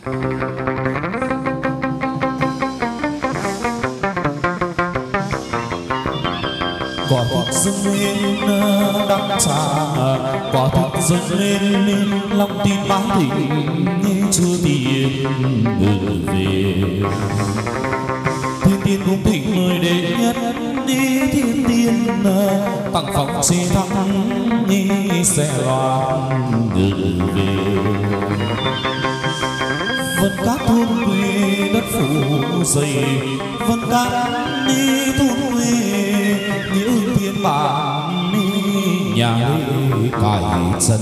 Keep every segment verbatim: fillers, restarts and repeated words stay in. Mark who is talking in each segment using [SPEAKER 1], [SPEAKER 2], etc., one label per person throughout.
[SPEAKER 1] Quả thực dâng lên đắng xa, quả thực dâng lên lòng tin báo thịnh chưa tiền ngự về. Thiên tiên cũng thịnh mời đệ nhất đi thiên tiên tặng phòng xe thắng xe loan ngự về. Vân cát thôn quê đất phủ dày, vân cát đi thôn quê những thiên bản nhà cải chân.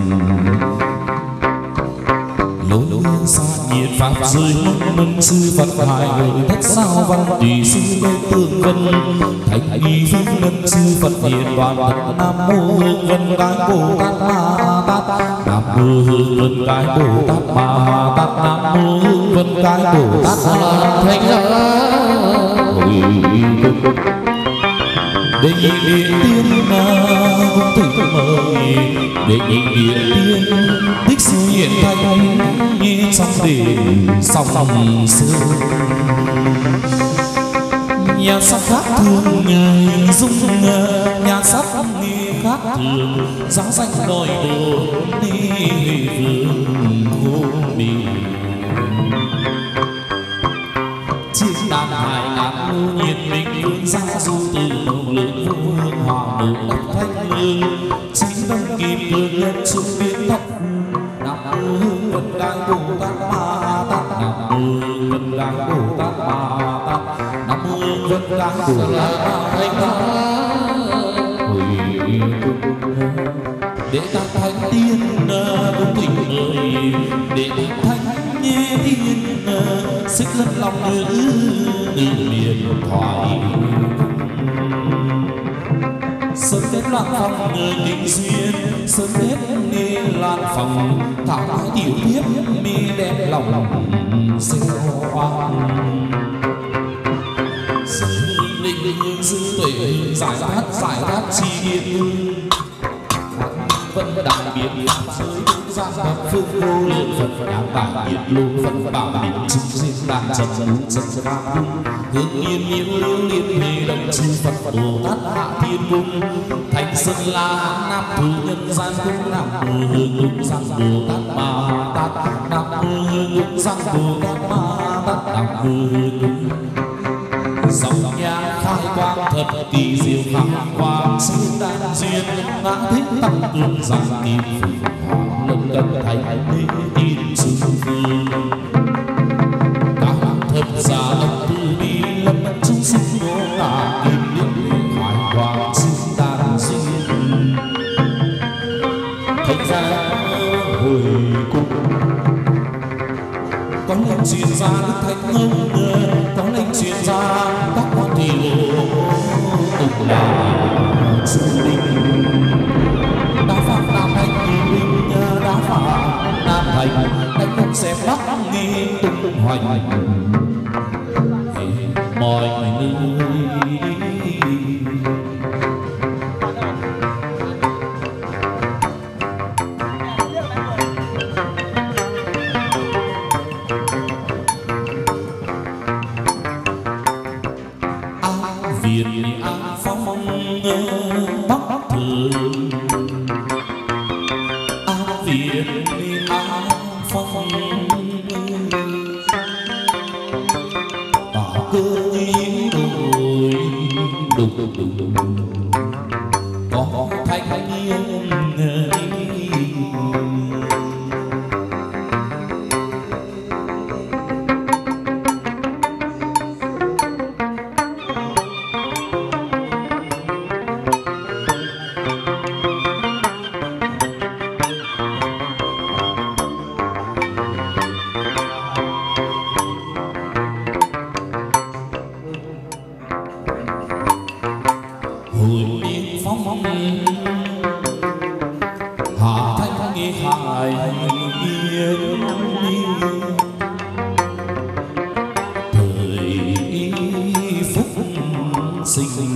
[SPEAKER 1] Lối xa nhiệt pháp rơi mong mừng sư Phật hài thất sao văn tùy sư đôi tương vân thành y phương ngân sư Phật hiền đoàn Phật Nam mô hương vân cái Bồ Tát Ma Tát Nam mô hương vân cái Bồ Tát Ma Tát Nam mô hương vân cái Bồ Tát thành đệ nhị địa tiên cũng thỉnh mời đệ nhị địa tiên thích sư hiện thanh như trong đền sông sương. Nhà sắc khác thường ngày dung nhà sắc nghe khác thường dáng danh đòi đồ đi vương khô mì. Chiếc đàn hải ngàn lưu nhiệt minh vương ra du từ đầu lượng vô hương hòa nụ đắp thanh lương chín năm kim cương nhân trung biến thấp. Nam mô hương vân cái Bồ Tát Ma Tát Nam mô hương vân cái Bồ Tát Ma Tát Nam mô hương vân cái Bồ Tát Ma Để ta thánh tiên cũng thỉnh mời để ta thánh tiên xích lẫn lòng ngữ ngữ miền thoại. Sớm đến loạn phòng người tình duyên sớm đến nghe loạn phòng thảo ái tiểu thiếp mi đẹp lòng sinh hoa. Giới linh hương dư tuệ giải thoát giải thoát chi yên vẫn đặc biệt giới ra thập phương vô lượng Phật đàn đại nhiệt lô Phật bảo định chứng riêng đàn trần trần trần ca cung hương yên nhiễu liễu liên hệ đồng chư Phật Bồ Tát hạ thiên cung thành sơn la nam thủ nhân gian cung nam mô hương cung giang Bồ Tát Ma Tát nam mô hương cung giang Bồ Tát Ma Tát nam mô hương cung dòng nhà khai quang thật kỳ diệu khai quang sinh đan duyên ngã thích tăng cường rằng kim phù hòa lâm cận thành mê tin sư phương các thật giả âm tư bi lâm chúng sinh đô là kim liên khai quang sinh đan duyên thành ra hồi cung có lệnh truyền ra đức thánh ông có lệnh truyền ra các quan thị lộ tục là sư linh đã phạm nam thành linh đã phạm nam thành đánh không xem bắc nghi tung hoành mọi nơi. Việt An phong bắc thường An Việt An phong tỏ cơ ý đồi đục đục có thanh niên hồi niên phong hạ thanh nghi hải yên thời phúc sinh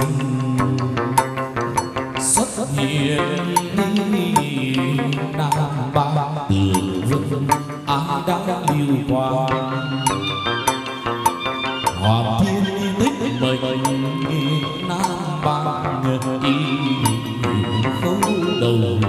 [SPEAKER 1] xuất hiện nam ba từ vân an đã lưu quang Hoàng thiên tích mệnh Nam Bang y khấu đầu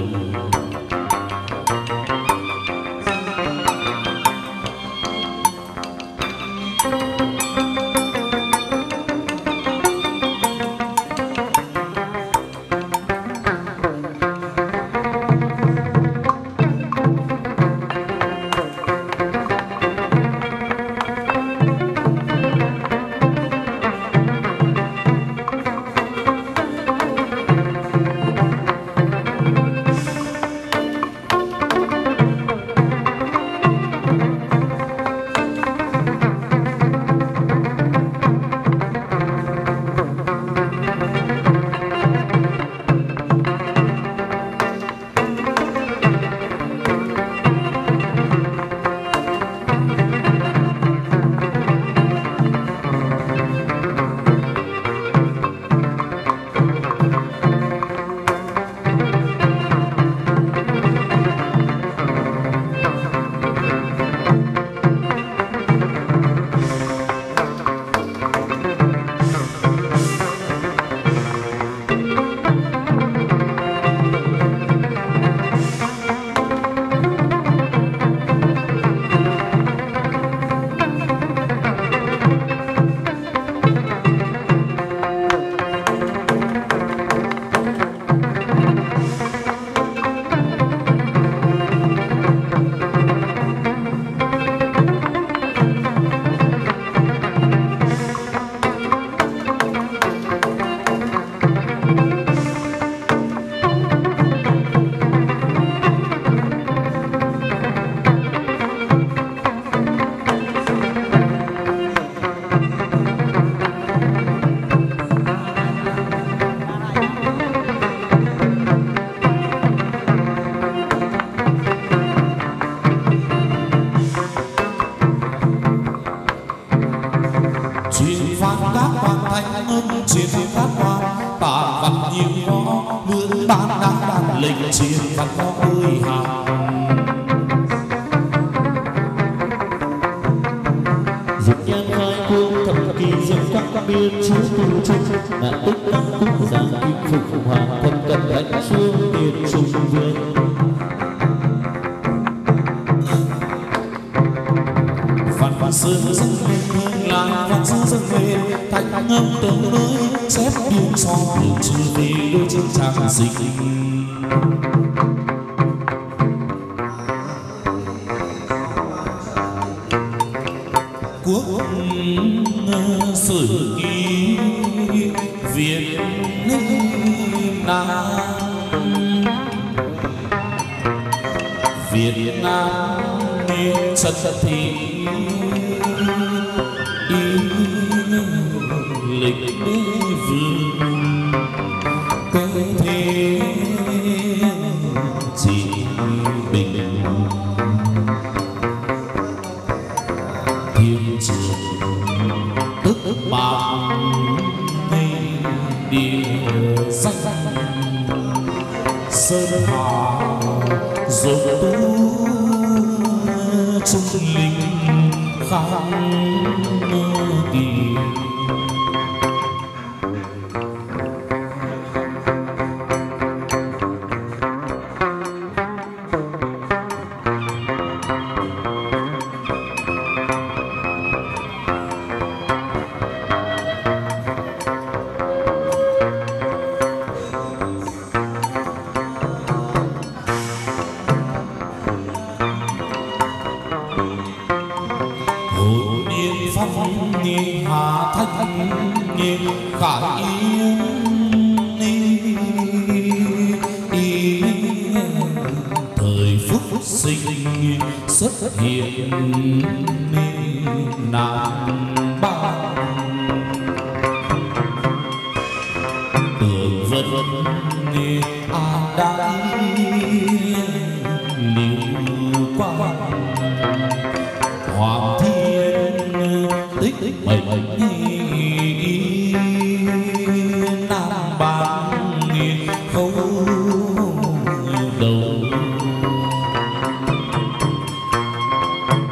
[SPEAKER 2] đầu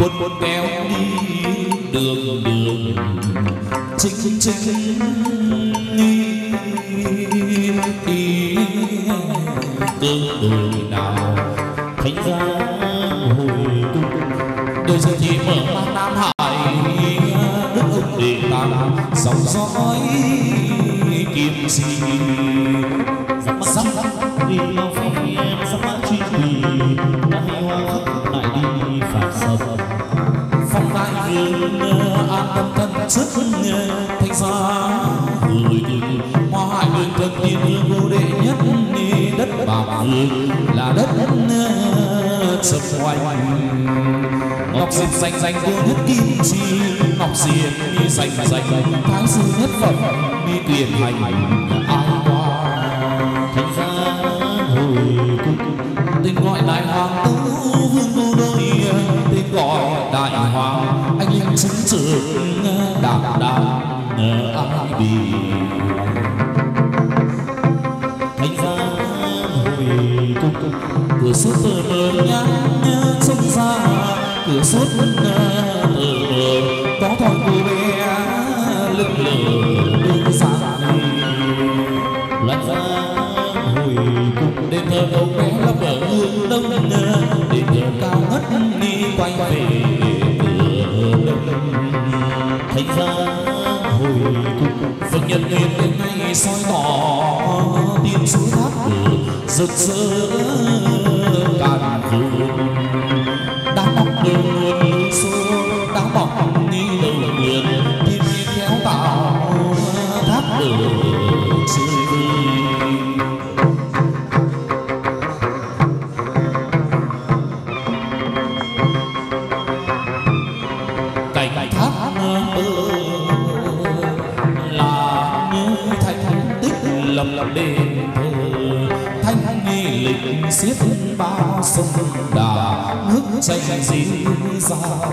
[SPEAKER 1] quân quân kéo đi đường đường chính chính đi tương đời nào thành ra hồi cung đời giờ thì mở mang Nam Hải nước ông để tàng dòng dõi kiếm gì dắt dắt đi mau phi dắt mã truy quỳ đã hay hoa khắp lại đi phạt sầm phong đại vương an tâm thân trước thành ra người hoa hải đường thân tiên hương vô đệ nhất đất bạc hương là đất sập hoành ngọc diệp xanh xanh vô nhất kim chi ngọc diệp đi xanh xanh thái sư nhất phẩm đi tiền hành ai qua thành ra hồi cung tên gọi đại hoàng tứ vương đô đôi tên gọi đại hoàng anh linh chứng trưởng đạp đạp ai bì thành ra hồi cung cửa suốt tờ mờ nhắn sông ra cửa suốt tờ mờ có thoi cô bé lưng lờ đưa sang lăn ra hồi cung đền thờ cậu bé lấp ở hương đông đền thờ cao ngất đi quay về cửa đông thành ra hồi cung phật nhật nguyện đến ngày soi tỏ tiên suối tháp cửa rực rỡ càn khôn đá bọc đường nguồn núi xô đá bọc đi đầu nguồn thiên nhiên khéo tạo tháp cửa chơi vơi cảnh tháp mơ là như thành tích lầm lầm đền thờ thanh nghi lịch xiết bao sông đà nước chảy dì dào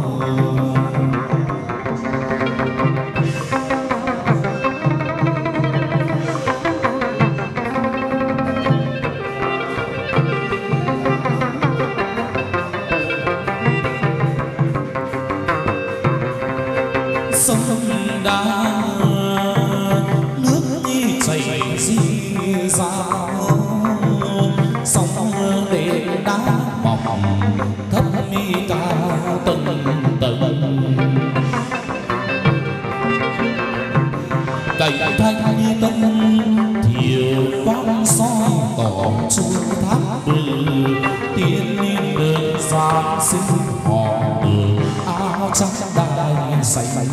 [SPEAKER 1] sông đà nước chảy dì dào sông để đá mỏng thấp mi cao tầng tầng cảnh thanh như tân thiều quang soi tỏ chuông tháp bự tiên niên đơn giang sinh họ đường áo trắng đai xanh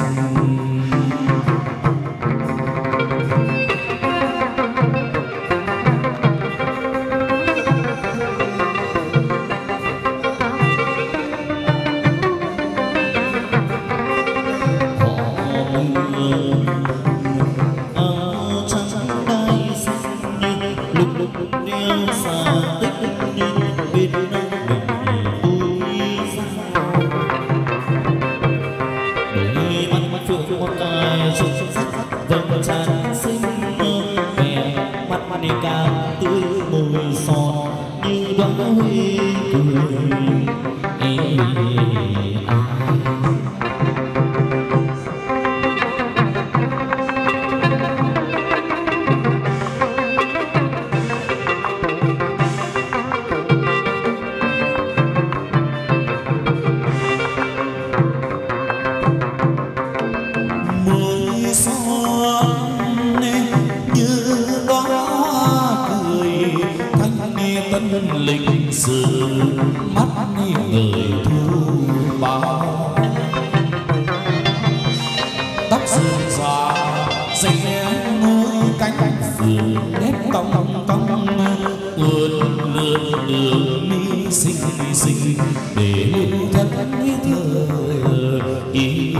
[SPEAKER 1] lịch sử mắt người thu bao tóc sườn xòa dây ngôi cánh phượng nếp cong cong uốn lượn đường mi xinh xinh để lưu thân thơ ý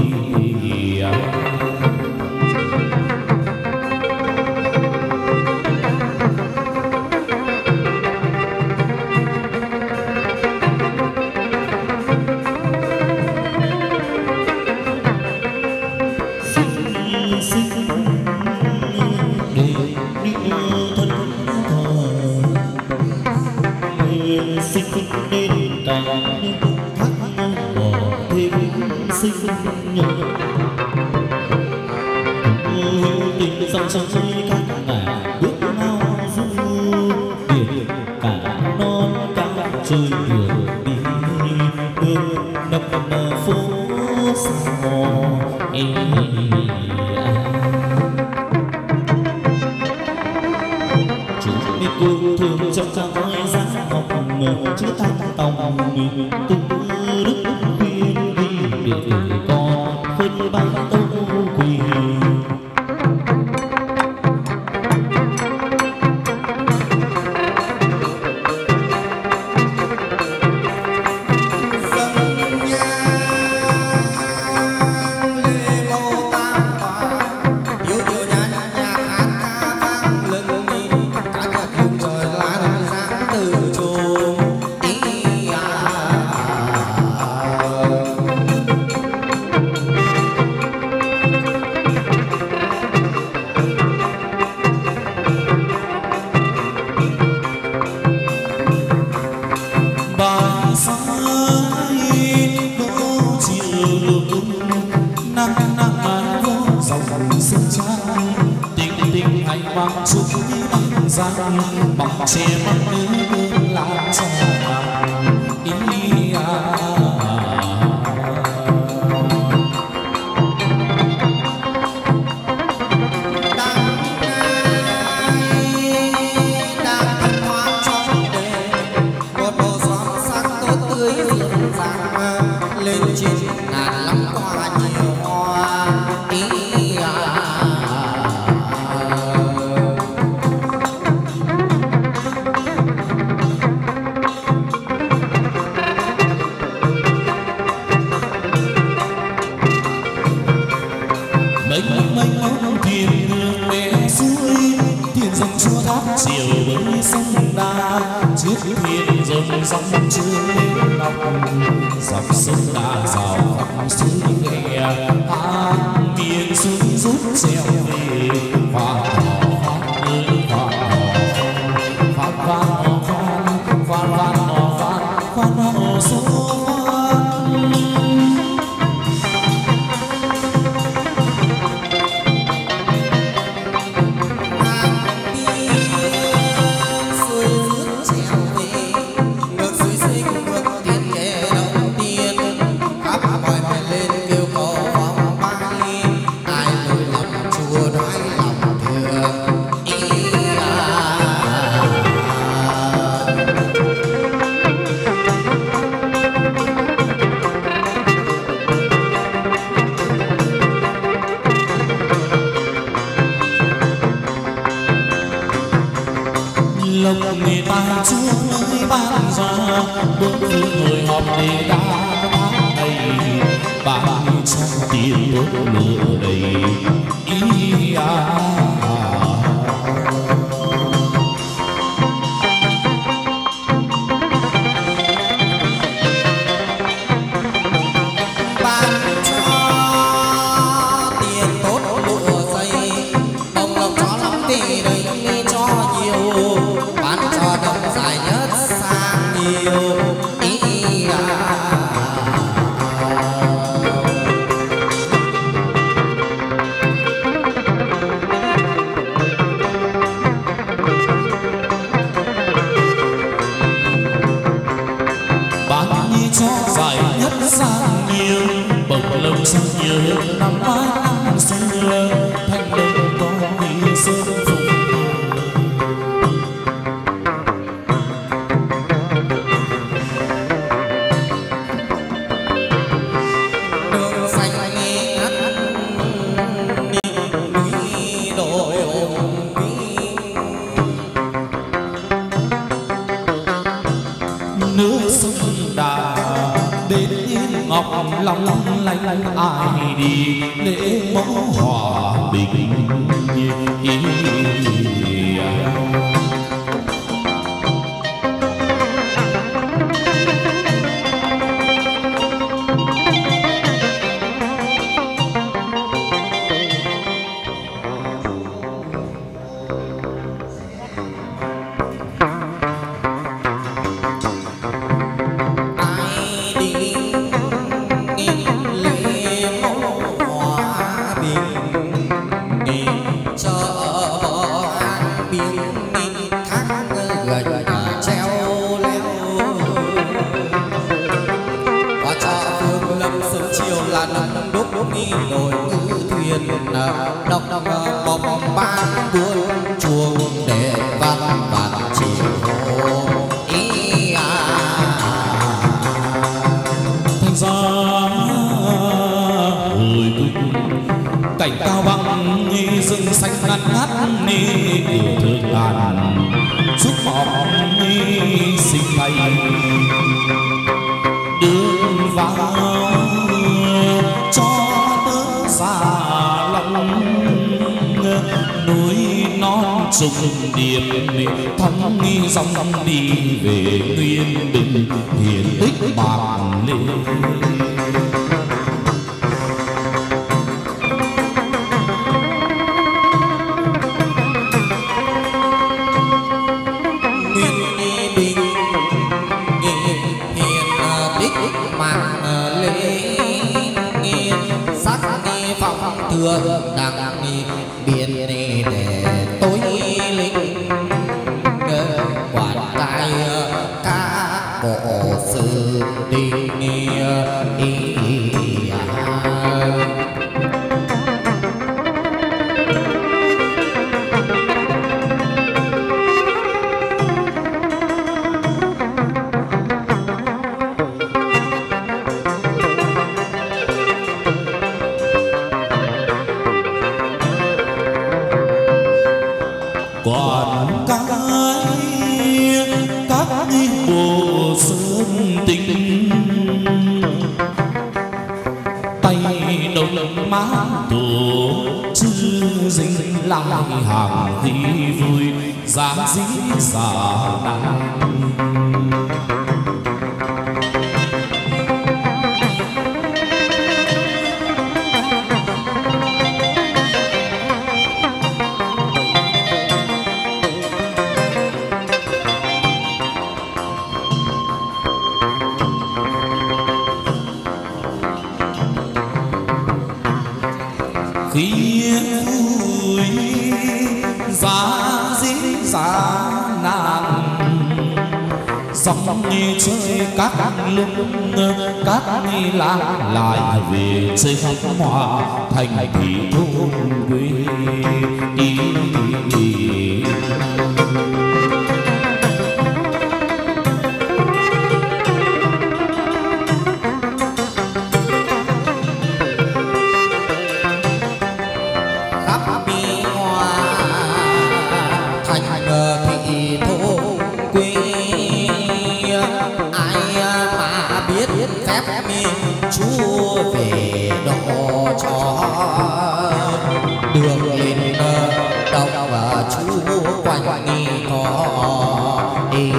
[SPEAKER 2] sinh nên cánh thác bỏ
[SPEAKER 1] sinh tình dòng sông các ngả bước mau du biển cả non cả trời đường đi đường đập phố sao em chúng biết yêu thương trong trang nói giá ngọc chữ thanh tòng từ đức khuyên đi để con khuyên ba tâu quỳ bằng che mắt nước lá trà ý à lên trên ngàn lắm hoa nhiều hoa ý à mênh mênh mông thuyền đường bé suối thuyền dòng chua thác chiều với sông đa chiếc thuyền dòng sông chưa lên ngọc dọc sông đa rào khắp suối nghe hát miền xuân rút treo về hoa hò hát ơi hoa hò phát vang hò vang phát vang hò vang phát hò số lộc người ta chúa ơi ban ra bốn phương người họp để đa tháng này ba trăm tiền tốt lửa đầy ý à lòng sao nhớ năm tháng xưa thanh đồng có đi sơn phục đường xanh ngắt đi đổi nước sông Đà bên ngọc long long lanh lanh ai đi để mẫu hòa bình
[SPEAKER 2] Hãy subscribe nổi ngư thuyền đọc đọc bóng ban buôn chuông để vang vang chiều ý à.
[SPEAKER 1] Thành ra hồi cung cảnh cao băng rừng xanh ngắt ngắt ni cửa thượng ngàn chúc mong sinh thành đường vào cho tớ xa lòng núi non trùng điệp thắm nghi dòng đi về nguyên bình hiền tích bạc lên.
[SPEAKER 2] Thưa đặng biển để tối linh quản cai các bộ sự đình
[SPEAKER 1] còn cái các bộ sơn tình tay đồng má tổ chư dính lại hàng thì vui giá dĩ giả năng. Khi vui giá dĩ giá nàng dòng như chơi các lúc các làng lại về chơi khắp hoa thành thị thôn quê đi.
[SPEAKER 2] Chúa về độ cho đường lên đông và Chúa quanh nghi có đi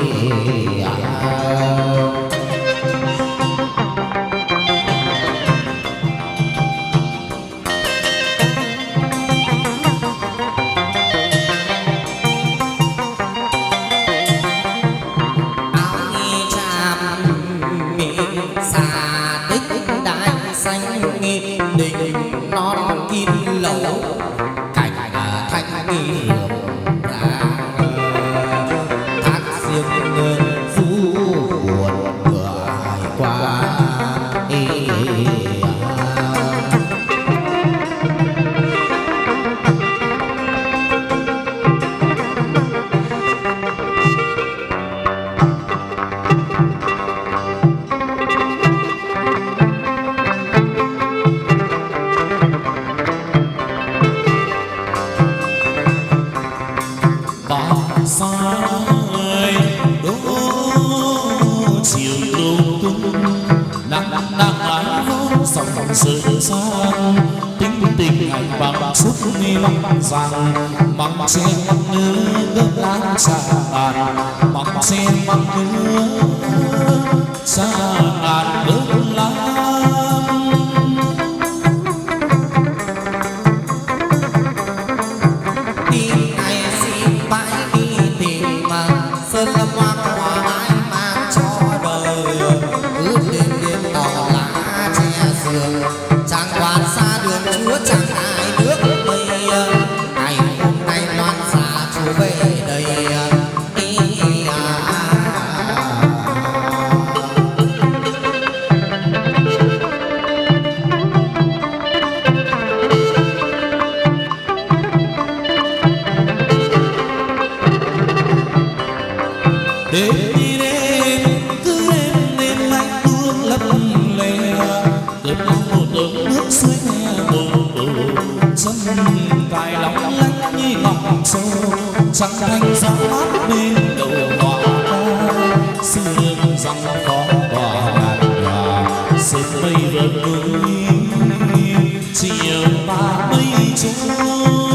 [SPEAKER 2] đình non kim lầu cảnh thanh nghi hưởng ra thác riêng phú buồn vừa qua
[SPEAKER 1] sự sang tính tình hạnh bằng suốt nghi mong rằng mong xem mong nhớ gấp láng xa ngàn mong xem mong nhớ xa ngàn gấp láng
[SPEAKER 2] đi ngày xin bãi đi tìm mà sơn lâm hoa hoa mãi mang cho đời cứ đêm đêm tỏ lá che giường chẳng quan xa đường Chúa chẳng ai nước mây ngày hôm nay loan xa Chúa về đây đi à.
[SPEAKER 1] ngọc châu trắng thanh gió mát bên đầu hoa sương răng có tỏa ngàn hòa sớm mây vờn núi chiều mà mây trôi.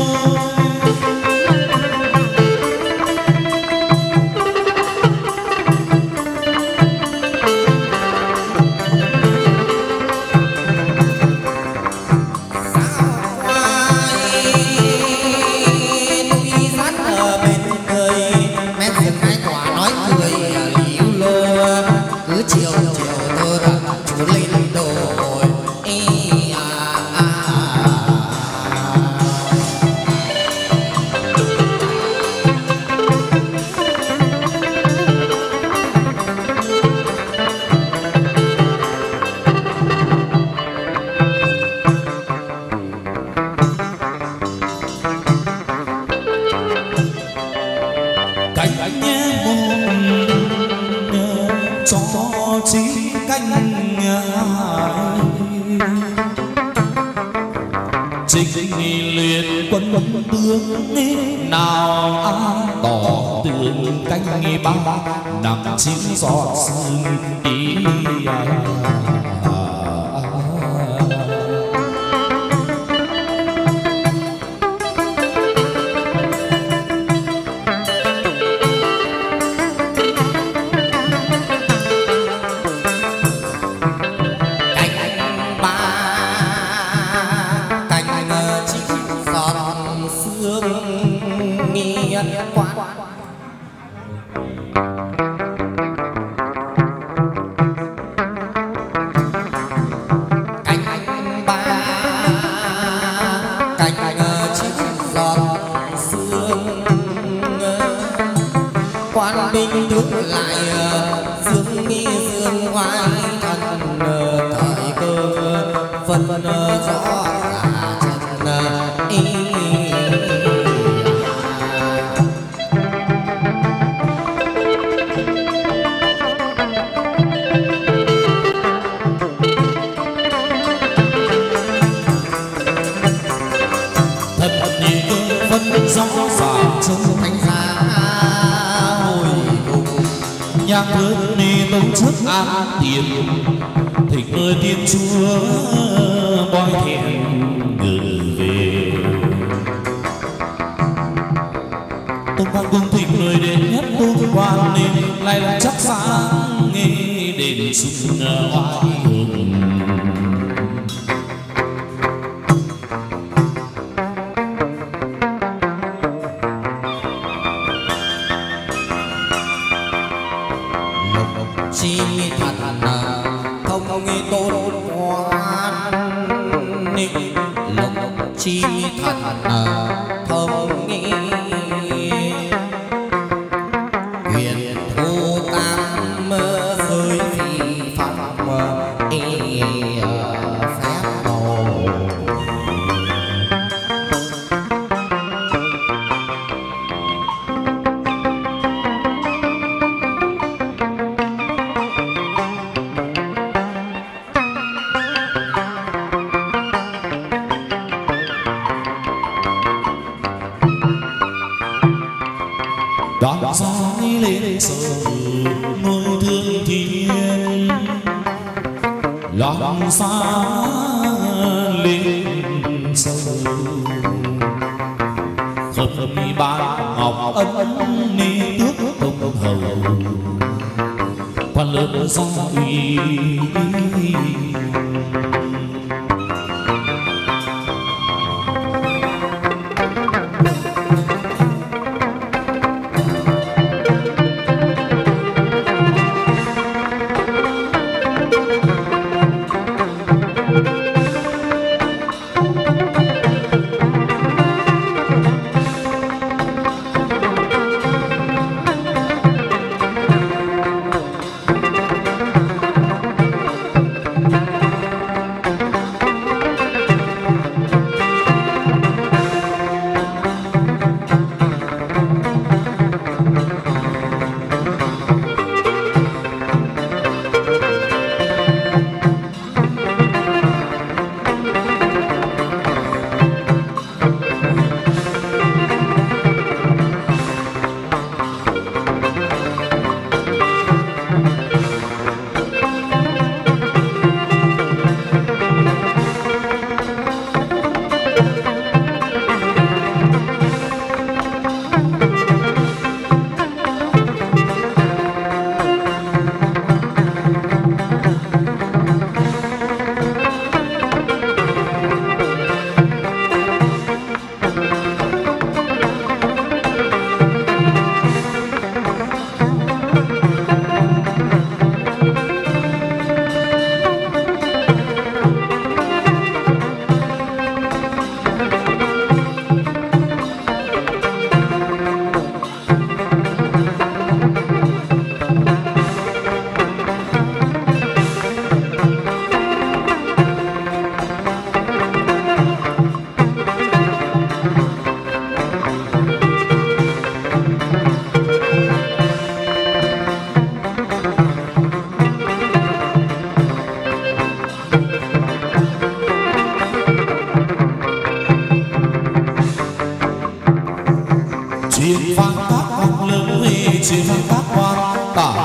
[SPEAKER 1] Nằm chín giọt sương ý à.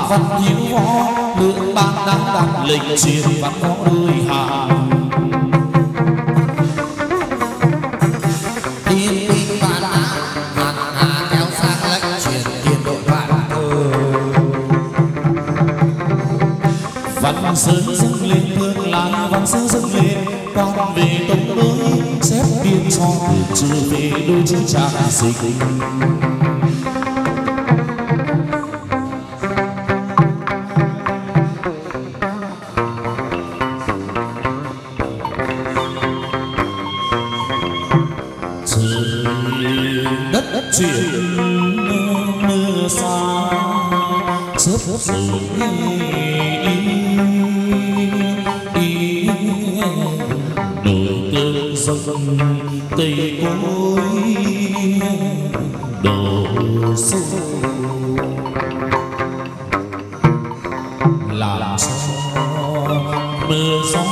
[SPEAKER 1] văn hiếu võ lượng ban đáng đặt lệnh truyền văn võ đôi hàng
[SPEAKER 2] tiên binh vạn á hạt hà kéo sang lệnh truyền tiền đội vạn thơ
[SPEAKER 1] văn sơn dâng lên thương lái văn sơn dâng lên con về tông mới xếp biên cho từ trừ về đôi chữ trang dịch chuyển mưa xa chớp rồi đổi cơn sông cây cối đổ sâu làm cho mưa gió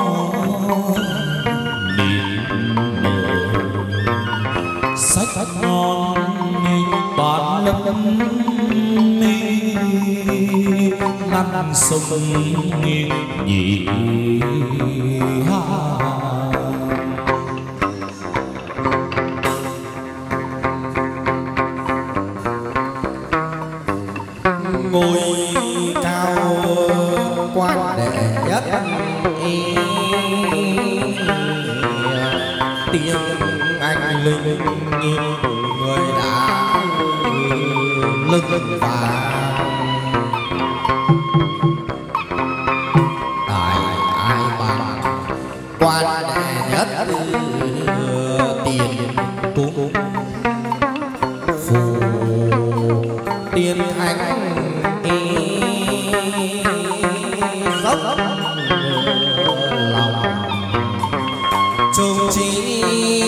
[SPEAKER 1] mịt mờ sách ngon bán lâm ngăn sông nhị ha
[SPEAKER 2] ngôi cao quan đệ nhất tiếng anh linh người đã lưng vàng tại ai bằng quan đệ nhất tiền cúng phù tiên thánh dốc lòng trung trí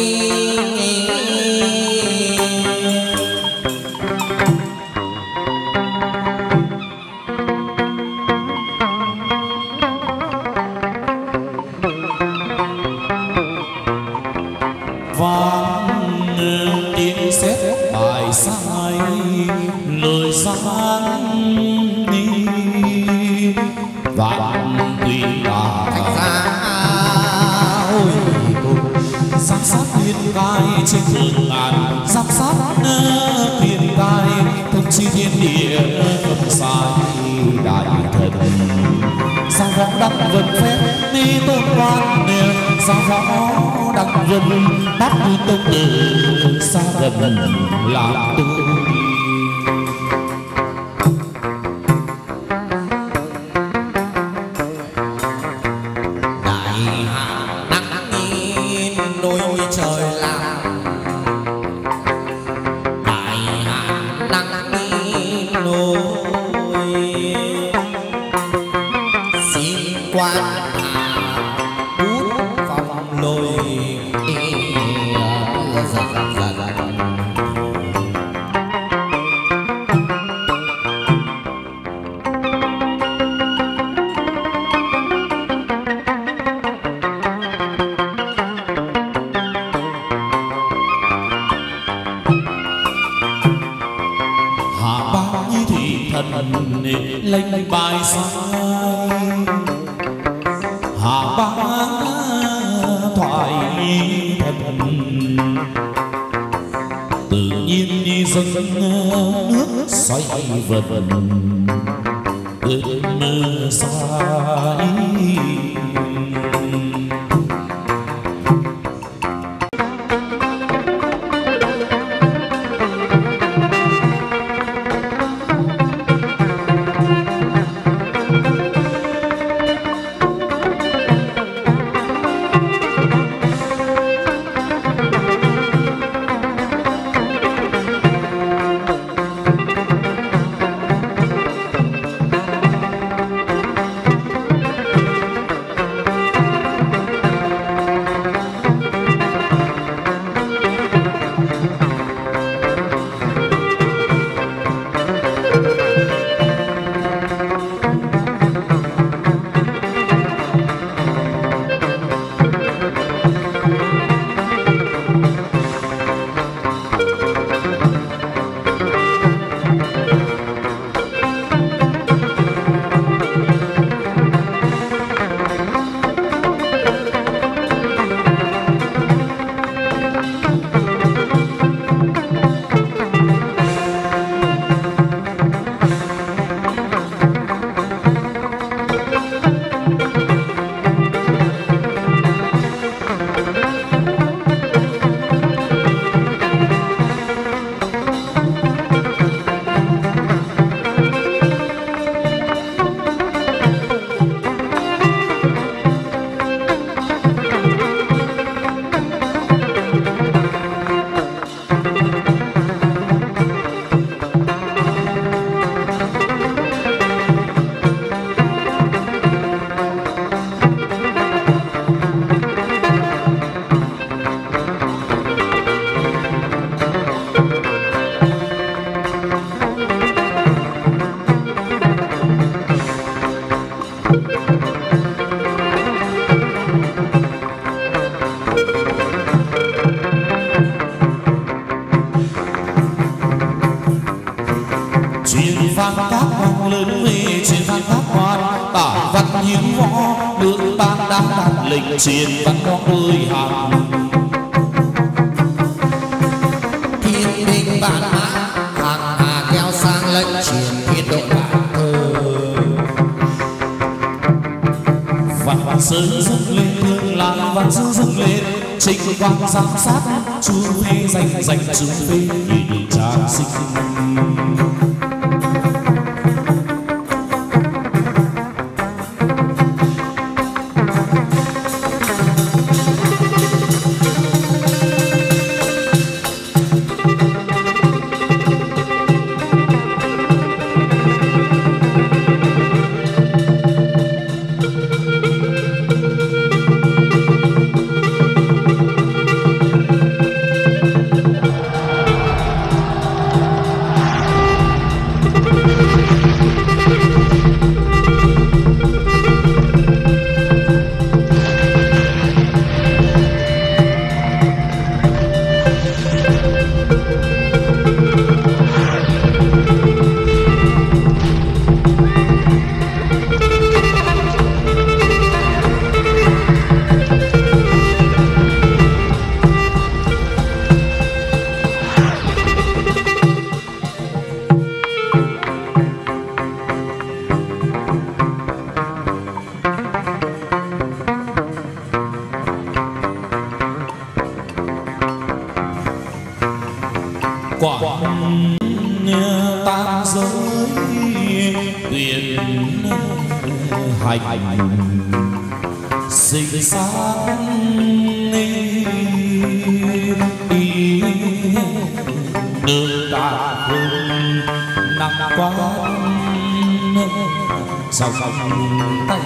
[SPEAKER 1] vang tiếng sét bài sai lời sáng đi vạn quỷ bà
[SPEAKER 2] thành ra ôi
[SPEAKER 1] giám sát thiên cai trên thượng ngàn giám sát thiên cai thông chi thiên địa không sai đại thần sao võ đăng vân phép mi tôn quan sao võ đăng vân bắt đi tông tử xa gần làm tôi lệnh bài sai hạ bá thoại thần tự nhiên đi dâng nước xoay vần ước mơ sai tiếng võ nước ban đang đạt lệnh chiến văn võ đôi hàng
[SPEAKER 2] thiên đình bản mã hàng hà kéo sang lệnh chiến thiên độ bản thờ
[SPEAKER 1] vạn vạn sơn dâng lên thương lan vạn sơn dâng lên trinh quang giám sát chúa phê danh danh chúa phê nhìn trang sinh quảng tam giới tuyệt hành sinh sáng đường ta hương nằm quán sao không tay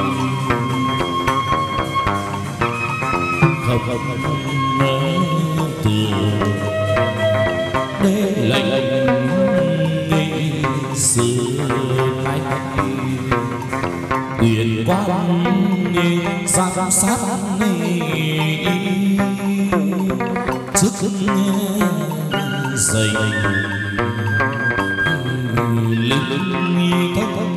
[SPEAKER 1] không không từ để lệnh nghị sự này quyền quan giám sát trước dày linh thông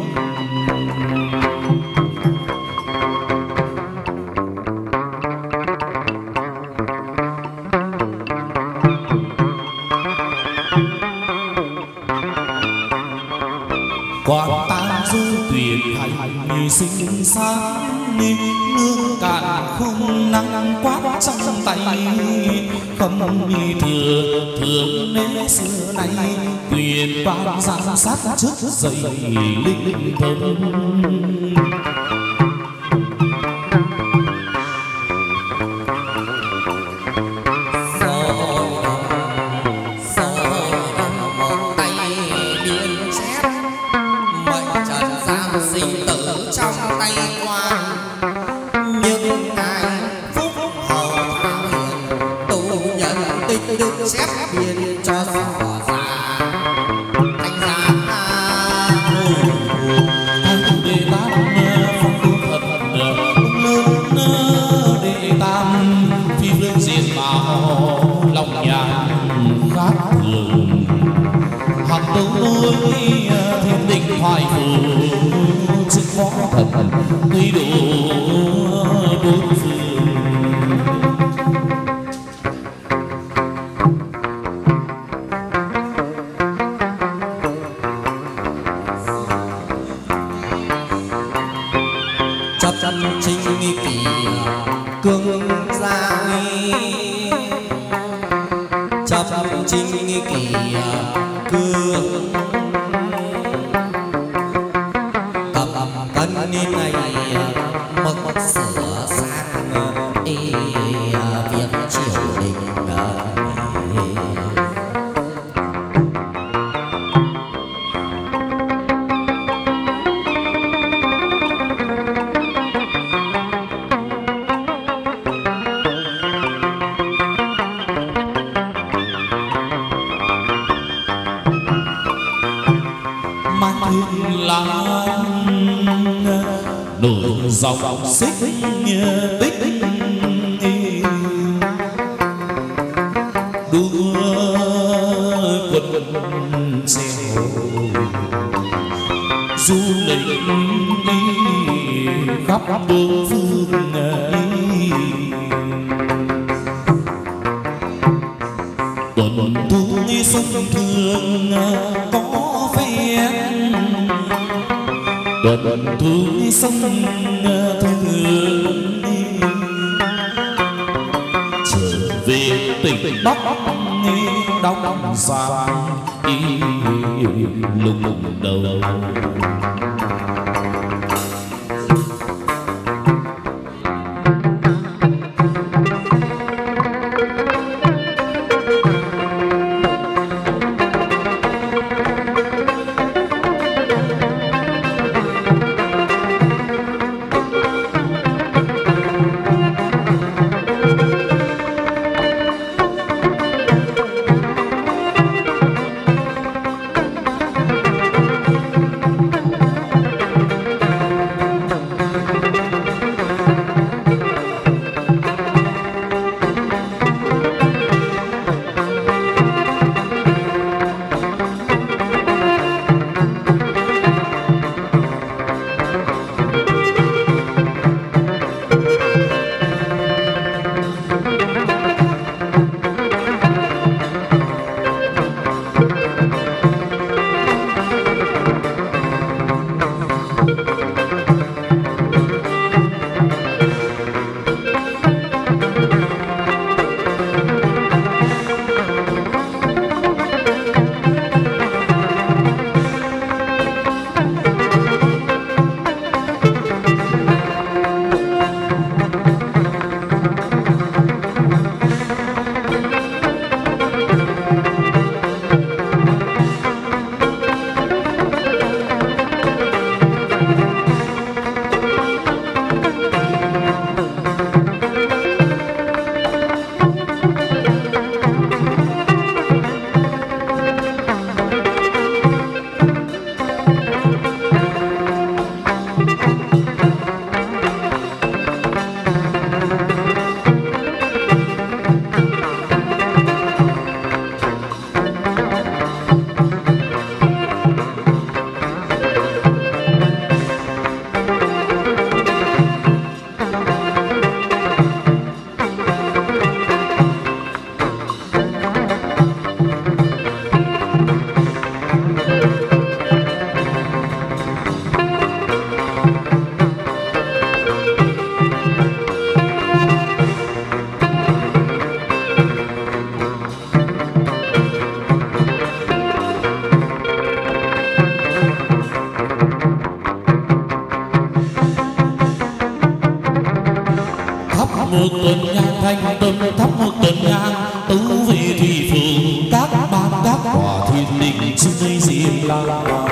[SPEAKER 1] quan tam du tuyệt hành sinh sáng nương cạn không nắng quát trong tay không thừa thường nế xưa nay quyền quan giám sát trước dậy linh thông
[SPEAKER 2] xếp biên cho rõ ra thành ra
[SPEAKER 1] anh đệ tam phong tu thật lớn đệ tam phi phương diện mạo lòng nhàn khác thường học tấu lối thiên đình hoài phù chức võ thần tuy đủ bốn phương dòng xích bích đua quần trèo du lịch khắp bốn phương ấy. Tuần thu sông thường có phép, tuần thu sông thường trở về tỉnh Bắc đóng sáng lùng đầu. Một tuần nhang thanh tâm thắp một tuần nhang tấu về thủy phù các ban các quả thiên đình trước đây diêm la.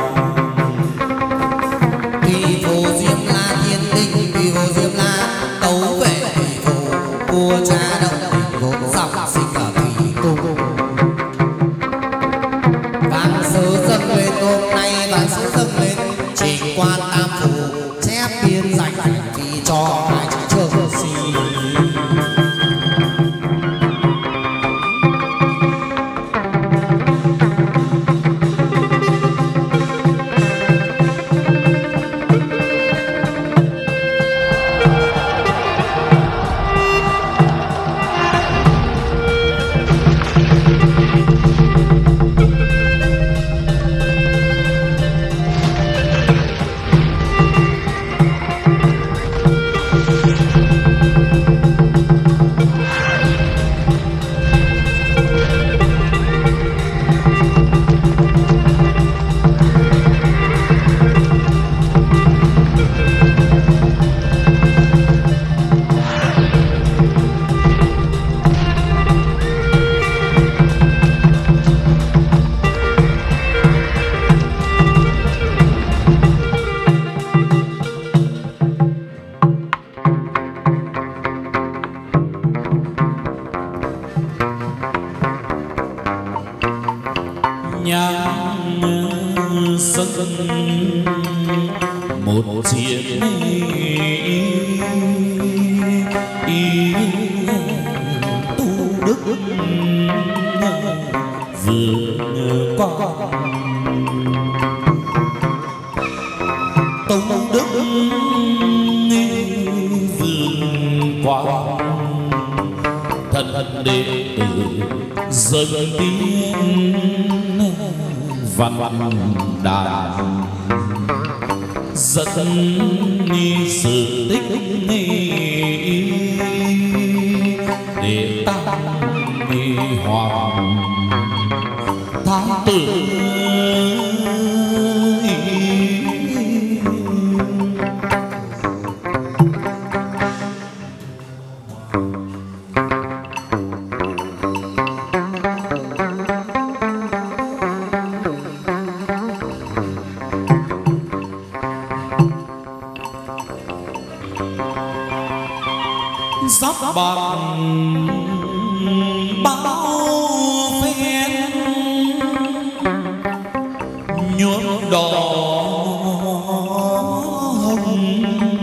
[SPEAKER 2] Thủy phù diêm la thiên đình, thủy phù diêm la tấu về thủy phù vua cha động đình vốn dòng sinh ở thủy cung. Vạn sứ dâng lên hôm nay, vạn sứ dâng lên chỉ quan tam phủ chép biên dành thì cho hai chữ trường si.
[SPEAKER 1] nhang sân một chiến tu đức vừa qua tông đức quang thân thân đệ tử dâng tiếng văn văn đàn dẫn ni sự tích để tăng ni hoàng tháng tử giáp bằng bao phen nhuộm đỏ hồng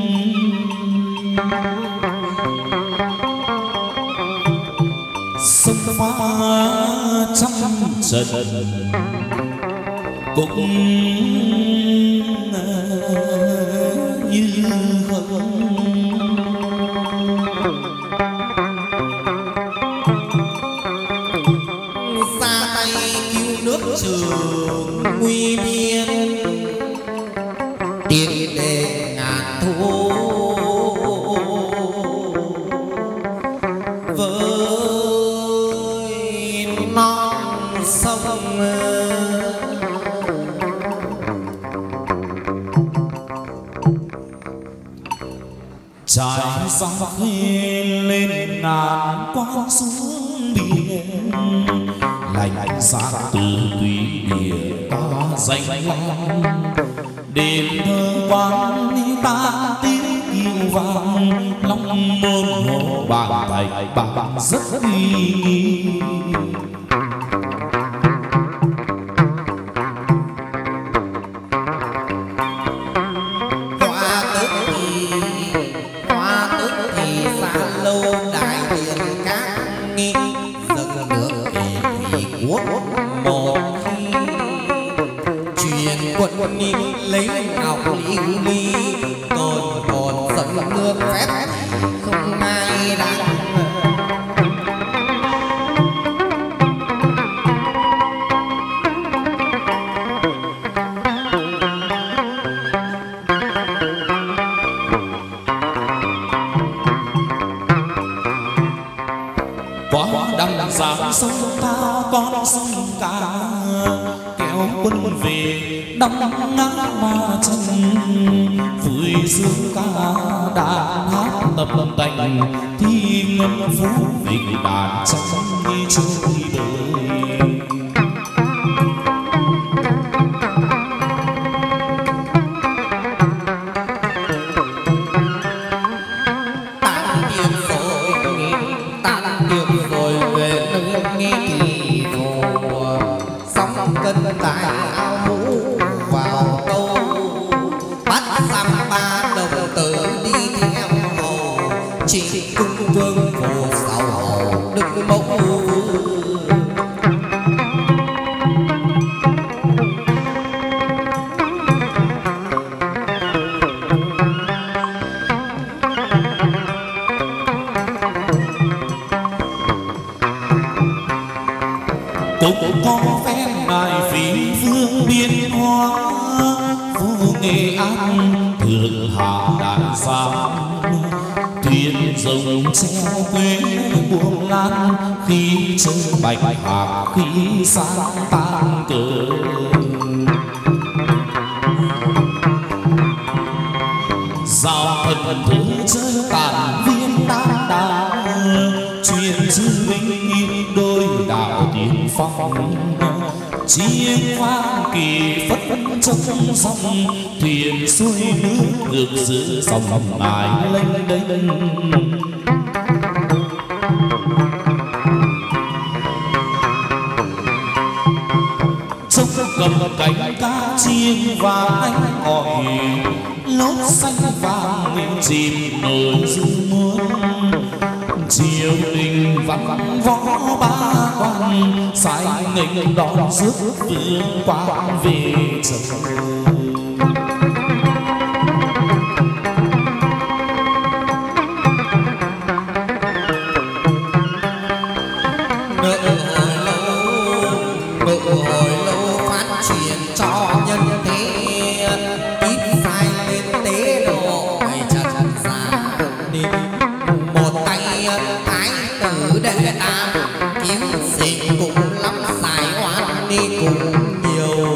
[SPEAKER 1] sông pha trăm trận cũng như không trường nguy biên tiền đề ngàn thu với non sông trải dọc lên ngàn quang xuống biển lạnh sáng từ tùy địa ta danh lam đền thờ quan ta tiếng yêu vang long môn hồ bàn thạch bạn rất nghi hoa tức thì hoa tức thì xa lâu đại điện các nghi dâng nước quốc một khi truyền quân đi lấy ngọc lưu ly còn còn dâng nước phép không ai đánh quá đằng đằng sáng sông ta con sông cả kéo quân về đắm ngã ma chân vui dương ca đàn hát tập lâm tành thi ngân phú vịnh đàn trong đi trôi đời tại ao mũ vào câu bắt xăm ba đồng tử đi theo hầu chỉ cung vương phù sầu hầu đức mẫu cũng có phen ngài phí vương biên hoa vua Nghệ An thượng hạ đại giang thuyền rồng treo quê buông lan khi chân bạch hạc khi sang tan cờ giao thần thứ chơi tàn viên đan đà truyền dư minh đôi đạo tiên phong chiêng vang kỳ phất trong sông thuyền xuôi nước ngược giữa dòng ngài lênh đênh trong cầm cánh cá chiêng và anh gọi lốt xanh vàng chìm nổi dương muôn triều đình vắng vắng võ ba quan sai nghênh đón rước vương quang về trời
[SPEAKER 2] để ta kiếm gì cũng lắm giải oan đi cũng nhiều.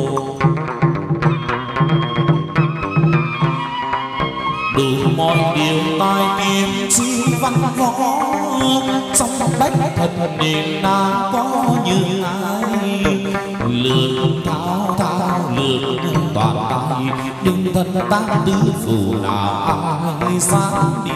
[SPEAKER 1] đủ mọi điều tai kiếm chi văn võ trong bách thần niềm nào có như ai lượn thao thao lượn toàn tay đừng thân ta tứ phủ nào ai dám đi.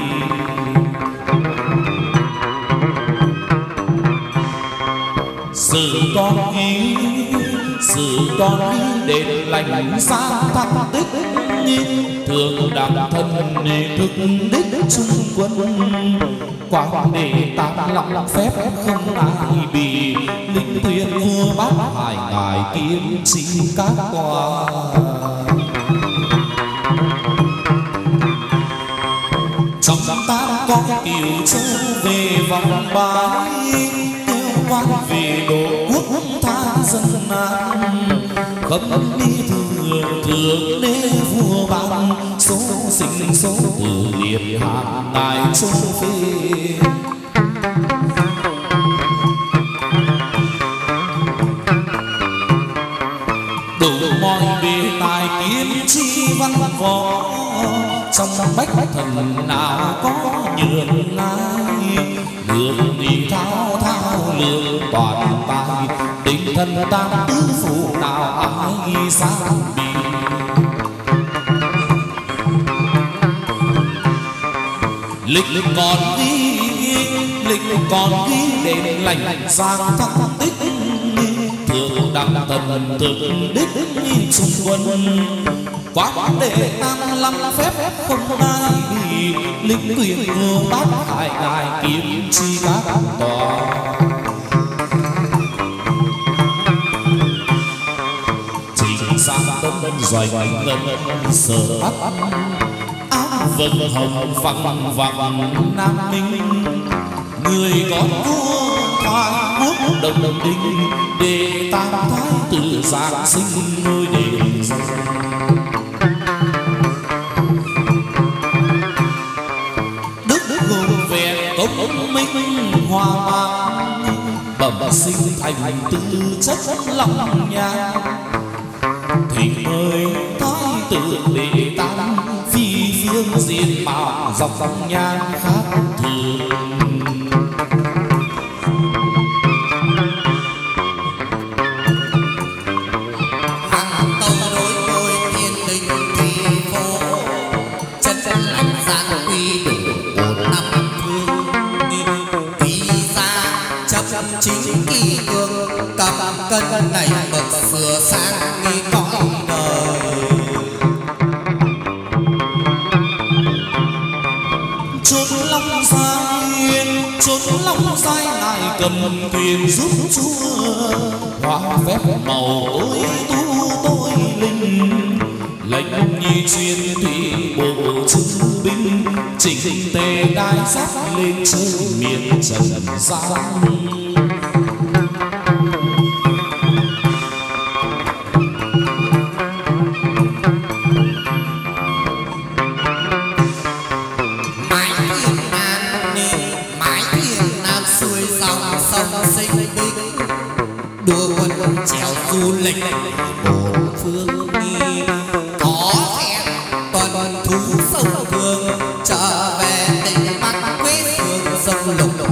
[SPEAKER 1] Sự con ý sự con ý đền lành sang thăng tích thường đẳng thân thức đích trung quân quang để tám lòng phép không ai bị linh tuyên vua bát hải ngài kiếm chi các qua. Trong ta có kiều châu về vòng bái tiêu quan về độ quốc tha dân an khắp đi thường thường đế vua ban số sinh số từ liệt hạng tại châu phi. đủ mọi bề tài kiếm chi văn võ trong bách thần nào có nhường ai lượn đi thao thao lượn toàn tài tình thân tam tứ phụ nào ai dám bị. Lịch lịch còn ghi lịch còn ghi đền lành sang thăng tích thường đẳng thần thường đích trung quân quá để tam lăm phép không ai bị linh tuyển vua bát hải ngài kiếm chi các tòa. Trình sang đông doanh ngân sở bắt áo vân hồng vằng vằng nam minh người con vua thoại quốc đồng đồng đinh để tam thái tử giáng sinh ngôi đền. Đức gồm vẹn công minh hòa mang bẩm sinh thành tư chất lòng nhà thì mời thái tử để tam phi phương diện mạo dọc dòng nhan khác thường.
[SPEAKER 2] Chính kỳ cương cầm cân này bậc sửa sang nghi cõi đời.
[SPEAKER 1] Chốn long giai chốn long giai ngài cầm quyền giúp chúa hóa phép màu ôi tu tôi linh lệnh nhi chuyên thủy bộ chư binh chỉnh tề đai giáp lên chơi miền trần gian.
[SPEAKER 2] Đua quân chèo du lịch bốn phương đi có thể tuần thú sông thương trở về tỉnh Bắc quê hương sông lục đầu.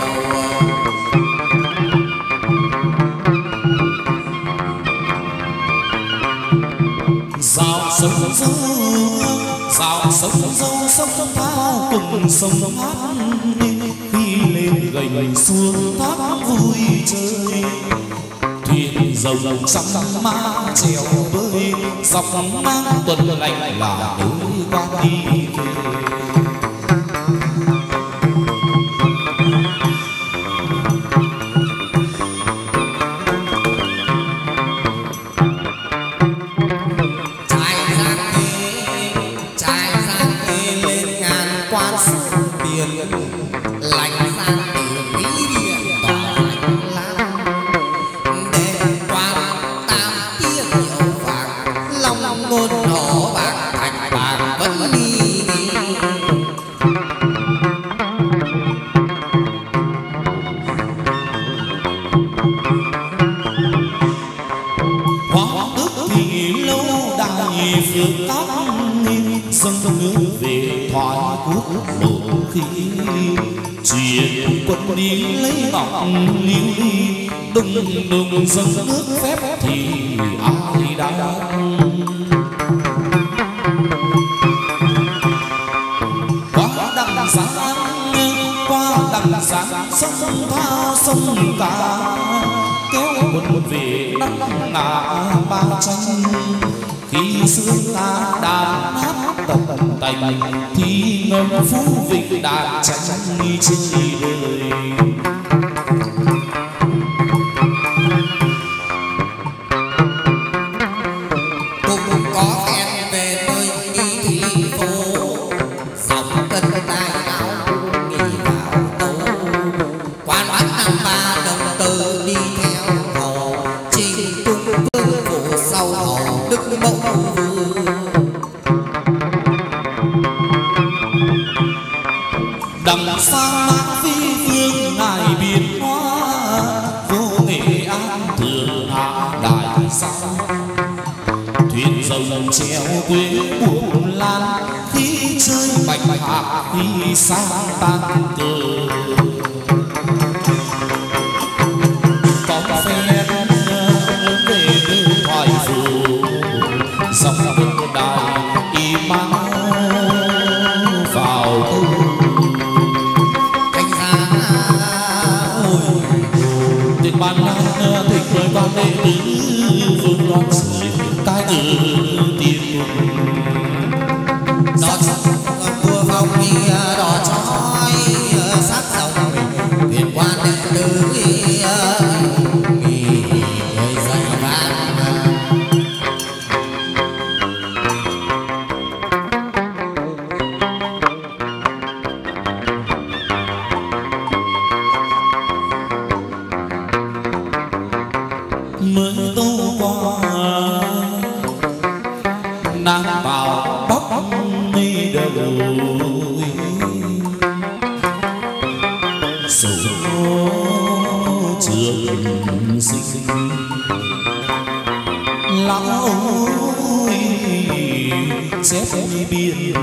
[SPEAKER 1] Dạo sông dâu dạo sông dâu sông thao cùng sông hát khi lên gành xuống thác vui chơi thuyền rồng trong má trèo bơi dọc ngang tuần lạnh là đối qua đi về.
[SPEAKER 2] Trai ra thế trai ra thế lên ngàn quan sự tiền lành ra từ quý điện tòa lành lang đêm qua tam tiếng nhiều vàng long ngôn nổ bạc thành bạc vẫn đi.
[SPEAKER 1] khí chuyện quân đi lấy ngọc lưu ly đùng đùng dâng nước phép thì ai đã qua đằng sáng qua đằng sáng sông thao sông cả kéo quân về đắp ngã ba tranh khi xưa ta đàn hát tận tay thì ngầm phú vịnh đàn tranh trên đời
[SPEAKER 2] cũng có em về nơi đi thị phố dòng cân tay áo nghỉ vào tấu quan bác năm ba đồng từ đi theo hầu chỉ tung vương phủ sau hầu đức mẫu vương
[SPEAKER 1] đằng xa mã phi phương ngài biển hoa vô nghệ an thường hạ đại sao thuyền rồng treo quê buồn lan khi chơi bạch hạ khi sang tan cờ có phe về đưa thoại phủ dòng quân đài y mang vào tu
[SPEAKER 2] cánh giá ôi
[SPEAKER 1] tình ban lan tình người con đệ tử vương đoan sưởi cái tử tiền
[SPEAKER 2] đỏ vua phong đi đỏ trói sắc dòng huyền quan đệ tử người dạy vang
[SPEAKER 1] mới tô qua nàng vào bóc mi đầu số trường sinh lão ôi xếp biển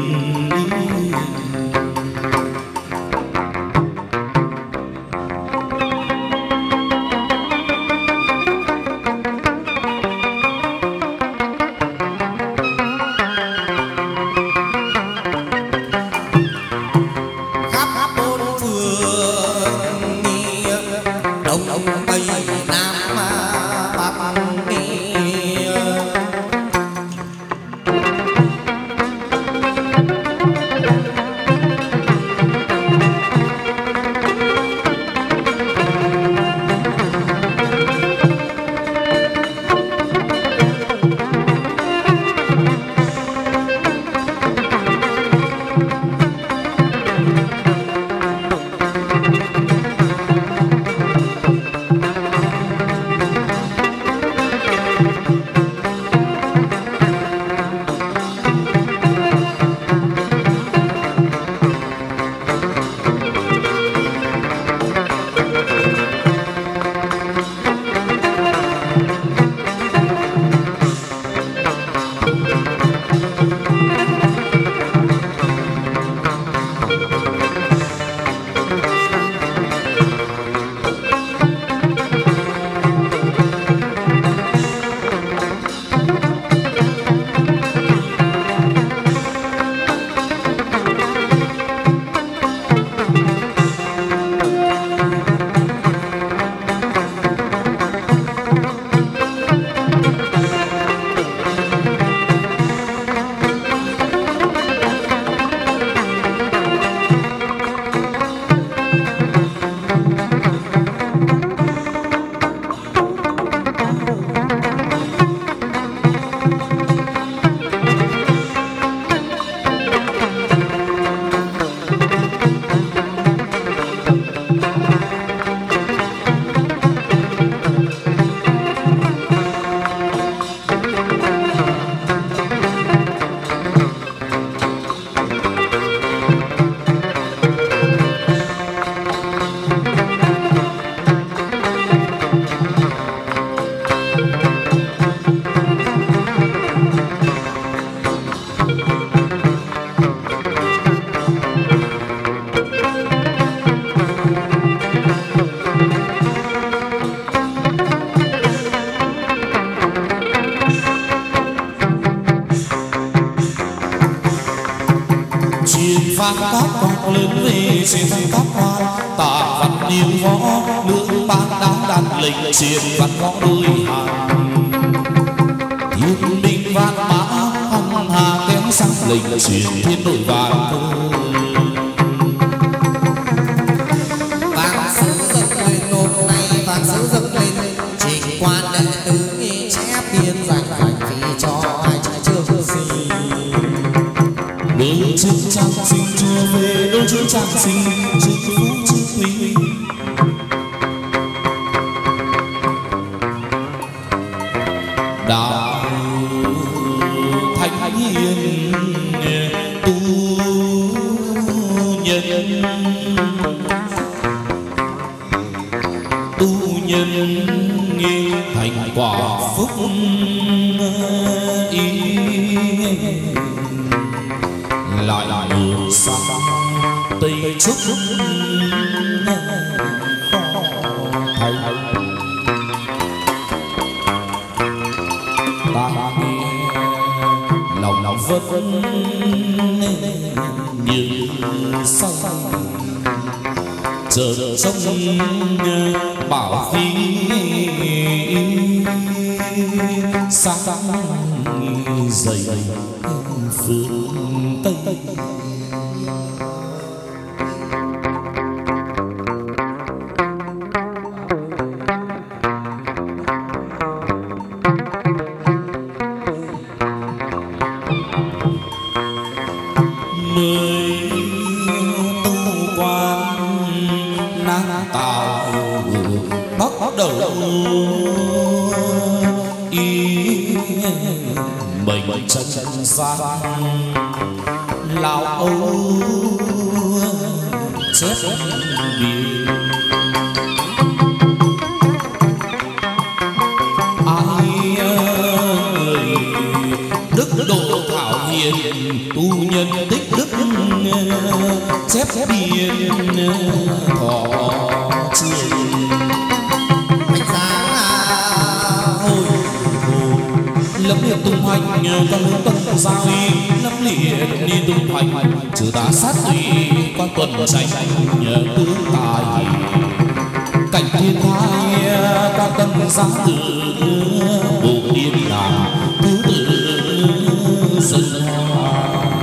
[SPEAKER 1] đi xuyên các hoa tạ văn yêu võ nước ban đáo đàn lịch xuyên văn võ đôi hàng thiên binh vạn mã hăng hà kéo sang lịch xuyên thiên đội vạn
[SPEAKER 2] vạn sứ dâng lên hôm nay vạn sứ dâng lên trình quan đệ tử chép biên dành dành vì cho ai chưa gì
[SPEAKER 1] đôi chân trang sinh chưa về đôi chân trang sinh chưa phú chưa quý đạo thanh hiền tu nhân tu nhân thành quả phúc ý lại lại sang tây trúc thầy ta nghe lòng lòng vẫn như say chờ sông bảo khí sáng dày phương Tây mười tu quan năng tạo bắt đầu ý bệnh chân gian lão âu chết vì ai người đức độ thảo hiền tu nhân tích đức chép biên thọ trường
[SPEAKER 2] bạch giá
[SPEAKER 1] hồi lâm liệt tung hoành con hướng tuần giao lâm liệt đi tung hoành trừ ta sát tùy quan tuần tranh nhờ tướng tài cảnh thiên thai quan tâm giá tử bộ tiên đà thứ tự dân hoa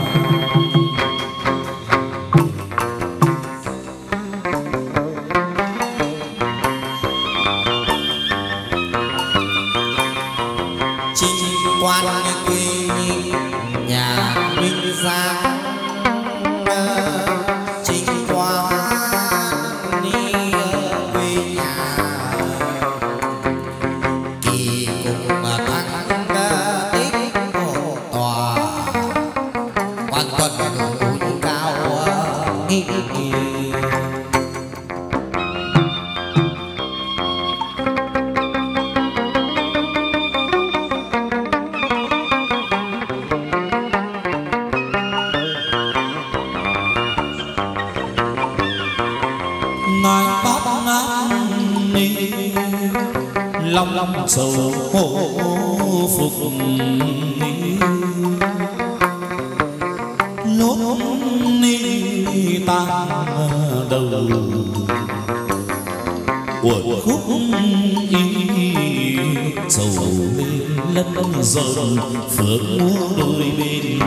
[SPEAKER 2] quan quy nhà Minh Giang chính quan đi quê nhà kỳ cùng thắng tích hộ tòa quan tuần núi cao nghi
[SPEAKER 1] long long sầu hổ phục lốt ni ta đầu uẩn khúc y sầu lân dần phượng múa đôi bên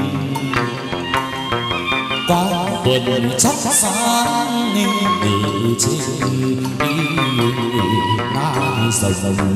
[SPEAKER 1] qua tuần chắc sáng từ trên đi na dần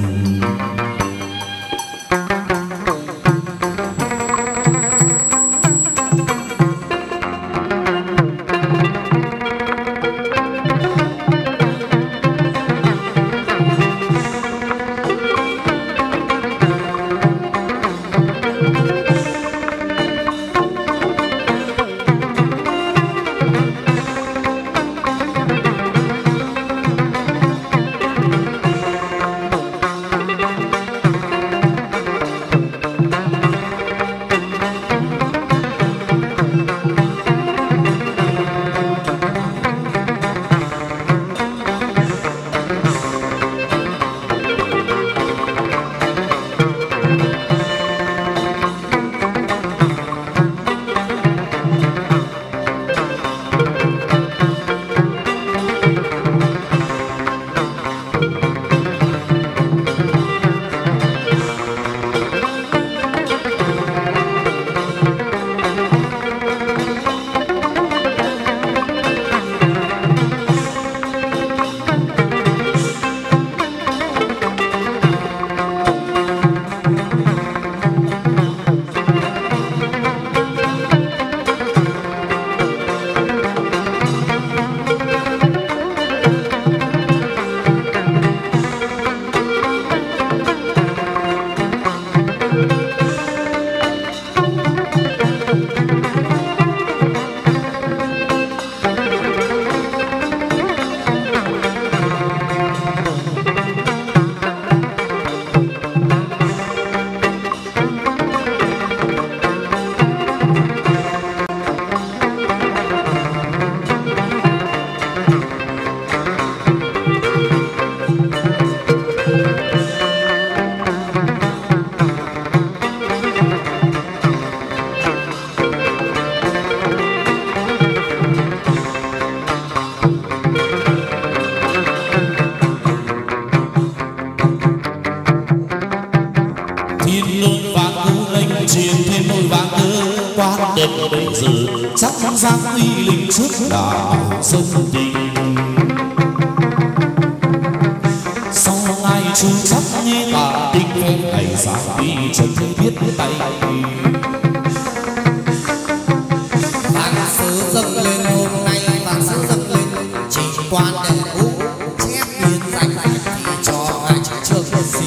[SPEAKER 1] giang uy linh trước đảo sân tình. Sau ngày chú chắc nghe ta tình phép ngày sáng đi chân thế biết tay.
[SPEAKER 2] Vạn sứ dâng lên hôm nay, vạn sứ dâng lên chỉ quan đệ vũ chép biên danh thì cho ai trước gì.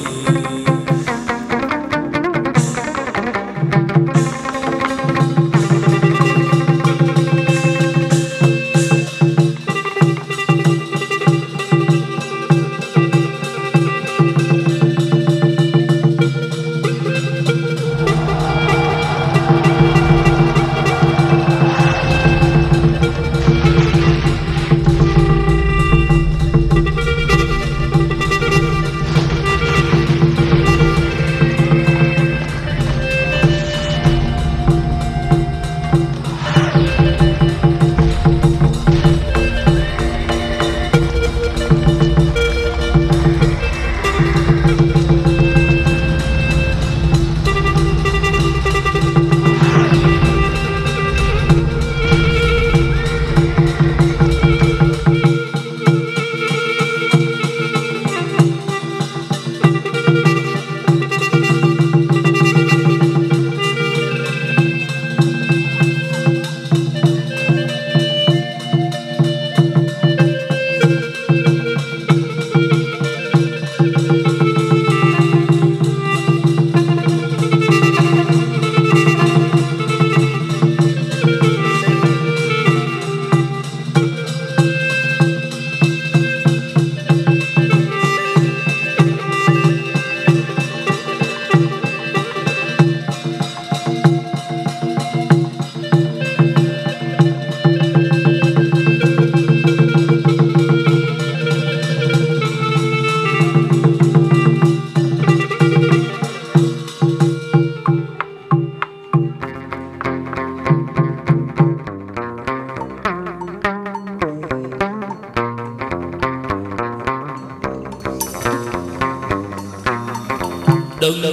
[SPEAKER 1] Đừng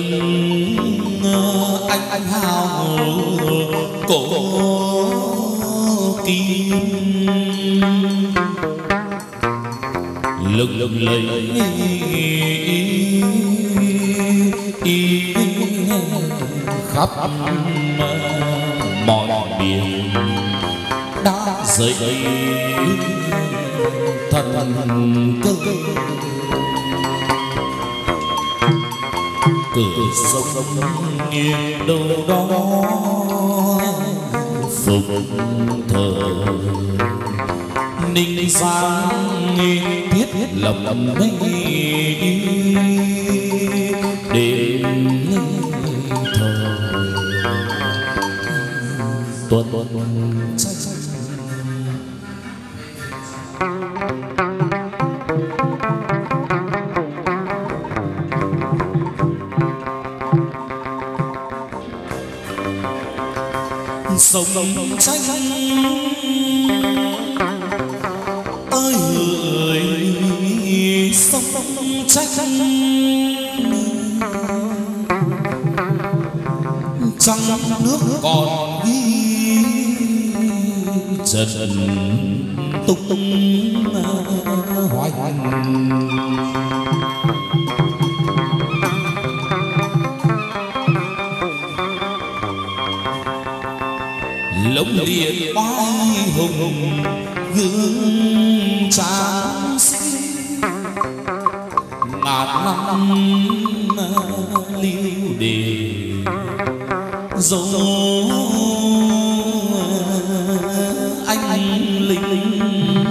[SPEAKER 1] anh anh hào cổ kim lực lực lấy khắp mọi biển đã dậy thần cơ cửa sông nghiêng đâu đó phục thờ ninh giang thiết lòng mây đêm thờ tuần sông tranh ơi ơi sông tranh trăng nước còn ghi trần tung tung hoài lông liệt oai hùng gương tráng xinh ngàn năm lưu đề dấu anh linh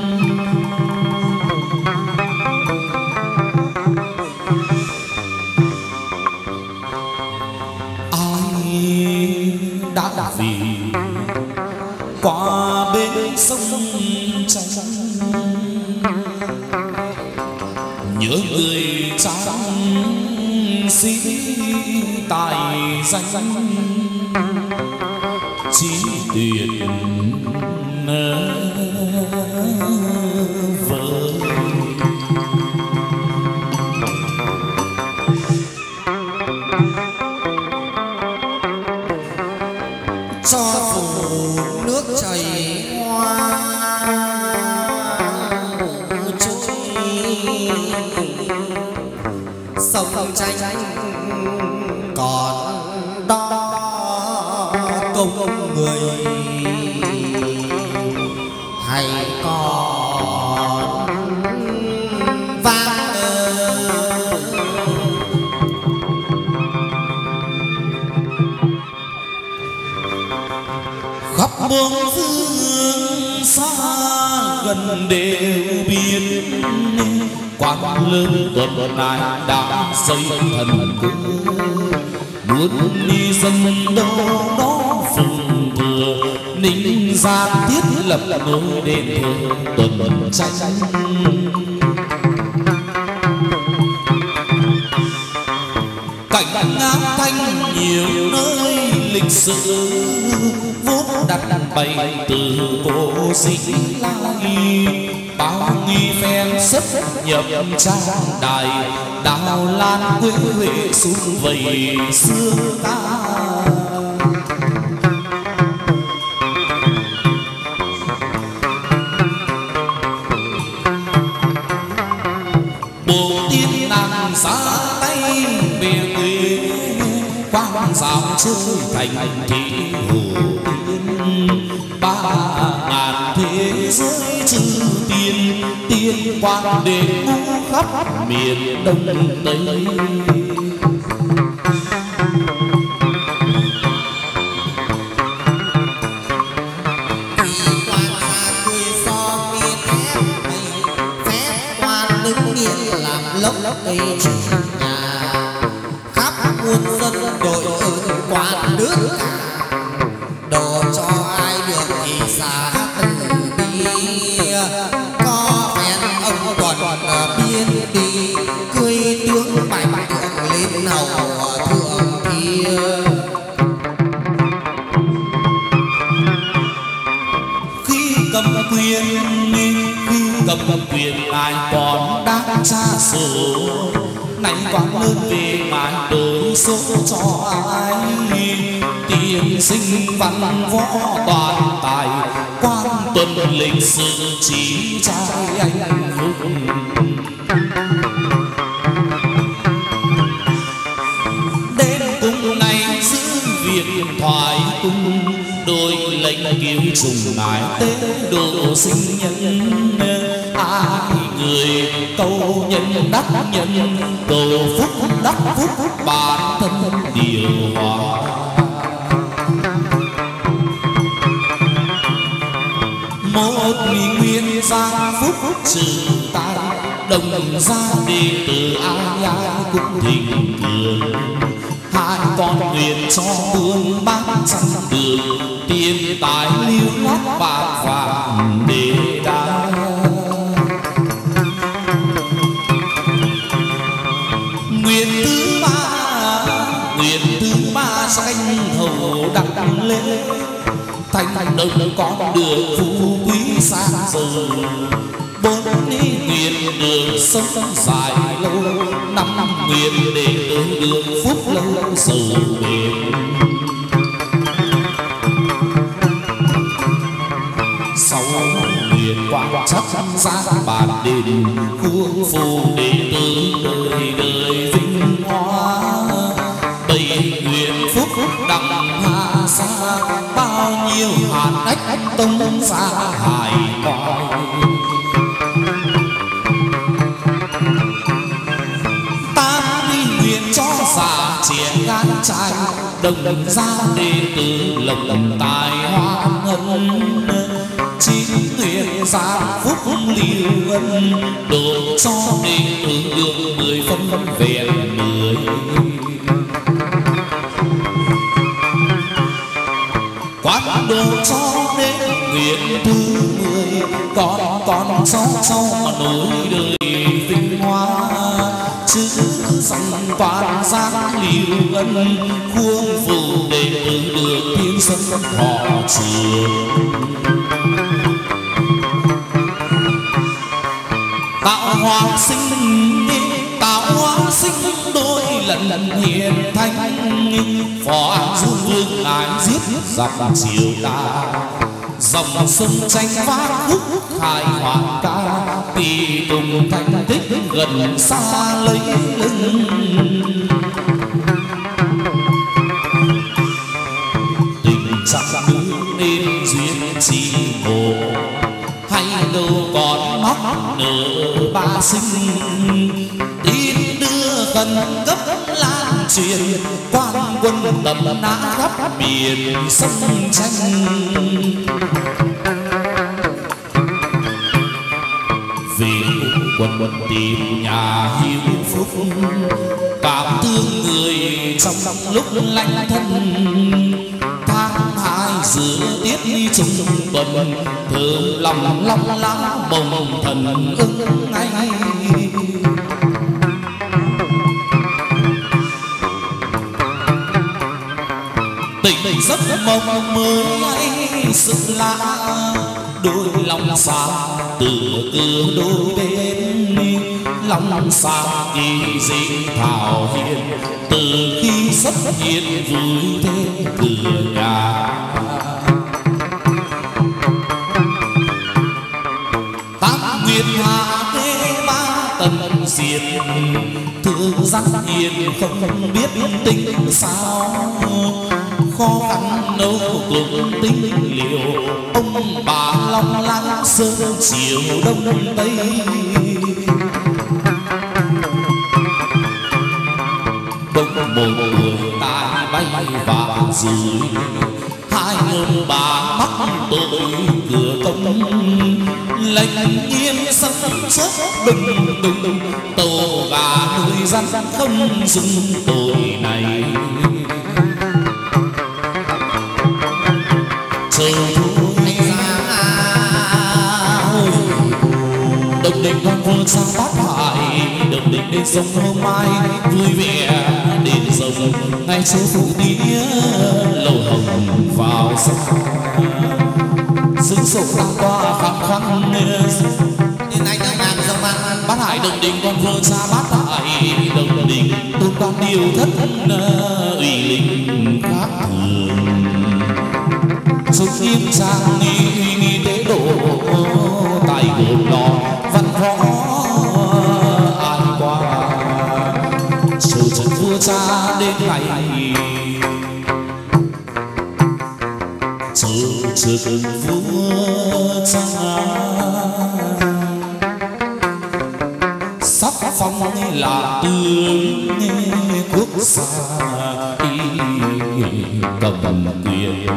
[SPEAKER 1] ai đã đã vì qua bên sông tranh nhớ người tráng sĩ tài danh chí tuyệt vời
[SPEAKER 2] cho phủ nước chảy sông tranh còn đó công người hay còn vang
[SPEAKER 1] khắp bốn phương xa gần đều biết quan lớn tuần này đã xây thần cư muốn đi dân đâu đó phùng thừa ninh giang thiết lập ngôi đền thờ tuần tranh cảnh ngát thanh nhiều nơi lịch sử vốn đặt bày từ cổ sĩ lai bao nghi phen xuất nhập trang đài đào lan quê huệ xuống vầy xưa ca bộ tiên nàng xa tay về quê quang giáo chơi thành thị hồ tiên ba ngàn thế giới chư tiên tiên quang đệ ngũ khắp miền đông tây
[SPEAKER 2] lốc lốc cây nhà khắp muôn dân đội ơn quan nước đồ cho ai được thì xa từ bi có phen ông toàn biên đi cười tướng bài bài thượng lên hầu thượng kia
[SPEAKER 1] khi cầm quyền khi cầm quyền ai còn đang tra số này quang lớn về mãi đời số cho ai tiên sinh văn võ toàn tài quan tuần lịch sử trí trai anh hùng đến cùng ngày giữ việc thoại cung đôi lệnh cứu trùng ngài tế độ sinh nhân ai người cầu nhân đắc nhân cầu phúc đắc phúc bản thân điều hòa một nguyên gia phúc trừ tai đồng gia đệ tử ai ai cũng thịnh vượng hai con nguyện cho buôn bán trăm đường tiền tài lưu loát bạc vàng để đa nguyện thứ ba nguyện thứ ba danh hầu đặng lên thành thành đồng con đường phú quý xa rời bốn ní nguyện đường sông dài lâu năm năm nguyện để tới đường phúc lâu giàu bền sau nguyện quang chắc ra bàn đền khuôn phù đệ tử đời đời vinh hoa bảy nguyện phúc đặng hà xa bao nhiêu hạt ách tông ra hải coi ta đi nguyện cho già trẻ gái trai đồng gia đệ tử lộc lộc tài hoa ngân chín nguyện gia phúc liêu ân độ cho đệ tử được mười phân vẹn mười quán đồ cho đến nguyện thứ mười còn còn sau sau mà nối đời vinh hoa chữ rằng toàn giang liêu ân khuôn phù đệ tử được tiên sân họ trường tạo hóa sinh tạo hóa sinh đôi lần lần hiền thanh phó an dương vương ái giết dọc chiều ta dòng sông tranh vác khúc khai hoàng ca tỳ tùng niềm thành tích gần xa lấy lưng. Tình chẳng nên duyên chi ngộ, hay đâu còn móc nợ ba sinh. Tin đưa khẩn cấp lan truyền, quan quân tầm nã khắp miền sông tranh. Vì quân quân tìm nhà hiếu phúc, cảm thương người trong lúc lạnh thân. Tháng hai giữa tiết đi chung tuần, thơ lòng long lá mộng thần ưng ngay. Tình giấc mộng mới sự lạ, đôi lòng xa từ cửa đôi bên. Lòng xa kỳ dị thảo hiền, từ khi xuất hiện vui thế cửa nhà. Tám nguyệt hạ thế ba tầng diệt, thương gian hiền không biết tính sao. Khó khăn nấu cùng tính liệu, ông bà long láng sớm chiều đông tây. Bỗng một người tai bay và rủi, hai ông bà mắc tội cửa công. Lệnh nghiêm sân trước đùng đùng, tổ gà nuôi rắn không dừng tội này. Trời thôi Đồng Định con vợ sang bát hải, Đồng Định đến sông hôm mai vui vẻ đến rồng. Ngày số phụ tía lầu hồng vào sông, sương sổ đang qua khắp khăn. Nên anh đang ngàn dòng ăn bát hải. Đồng Định con vợ xa bát hải, Đồng Định tôn quan điều thất ủy linh khác thường. Sống nghiêm trang nghi nghi tế độ, tài gồm lò văn võ ai qua. Chờ trận vua cha đến ngày, chờ trận vua cha sắp phong là tướng quốc gia cầm quyền.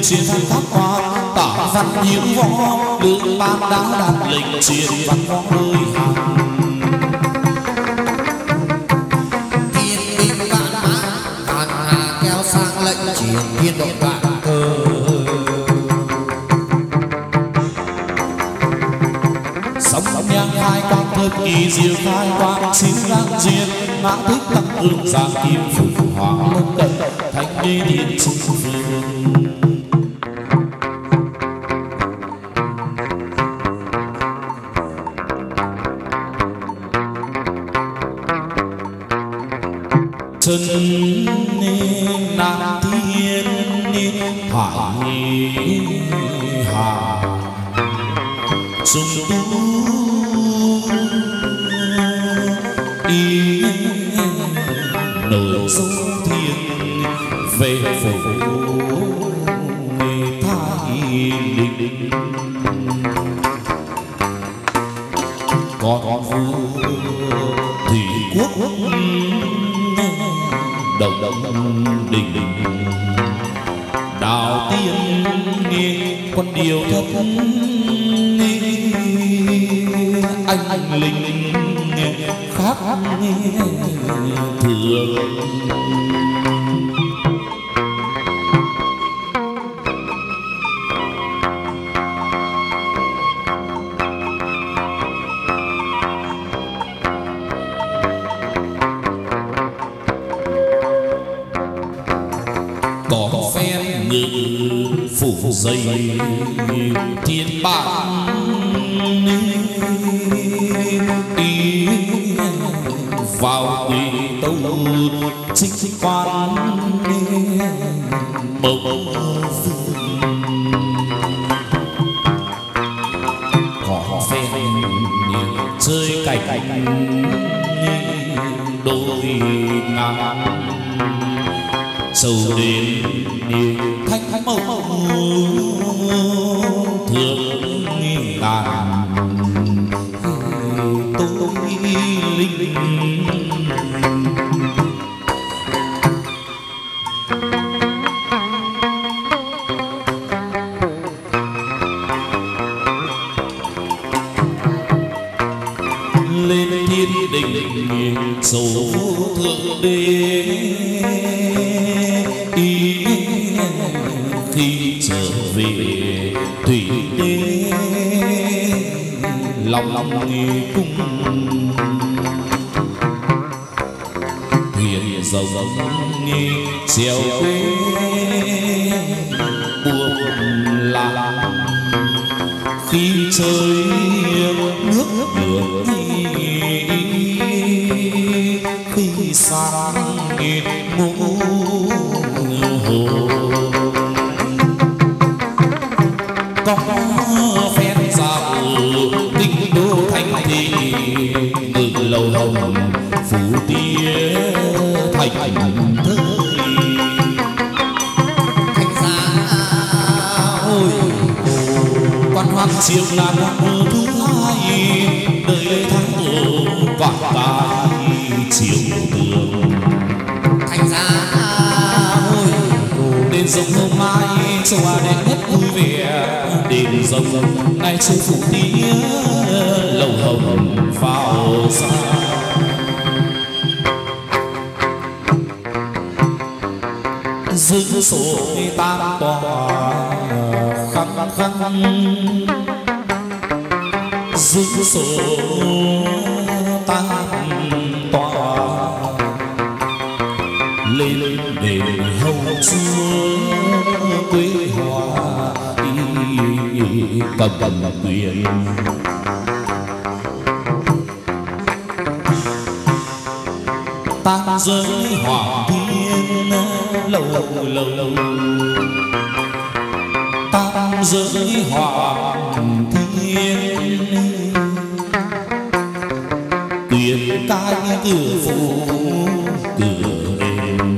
[SPEAKER 1] chiến thắng tháp hoa tả văn hiếu võ lương ban đã đạt lệnh chiến văn võ nơi hàng
[SPEAKER 2] thiên binh vạn mã hàn hà kéo sang lệnh chiến thiên động vạn cơ
[SPEAKER 1] sóng nhang hai quang thơm kỳ diệu khai quang chiếu ngang duyên ngã thích tăng hương giang kim phủ hoàng lân cận thanh đi điện trung phương chân nam thiên hải hà trung tu ý nổi sâu thiên về phủ thái định con vua thủy quốc đồng đồng đình đình đào tiên con điều thất anh anh linh khác thường có phen ngự phủ dây thiên bản đi vào quỷ tâu chính chính quan bầu có phen chơi cày cày đôi ngang sầu đến thanh thanh màu thương ngàn tôi linh linh lên thiên đình sầu thượng đế khi trở về thủy đế lòng lòng cung thuyền rồng treo quê buông lặng khi chơi nước đường khi sáng ngủ hồ có phen dạo kinh đô thành thị ngự lầu hồng phủ tía thành thơi
[SPEAKER 2] thành ra ôi
[SPEAKER 1] quan hoan chiều là mùa thứ hai đời tháng tổ quảng bài chiều tường
[SPEAKER 2] thành ra ôi
[SPEAKER 1] đền rồng hôm mai châu Á đẹp nhất vui vẻ đền rồng ngày chơi phủ tía lầu hồng vào xa giữ sổ tam tòa khăn khăn giữ sổ tam tòa lên lên để hầu chúa quê hoa cầm cầm quyền tam giới hoàng thiên lâu lâu lâu tam giới hoàng thiên quyền cai cửa phủ cửa đền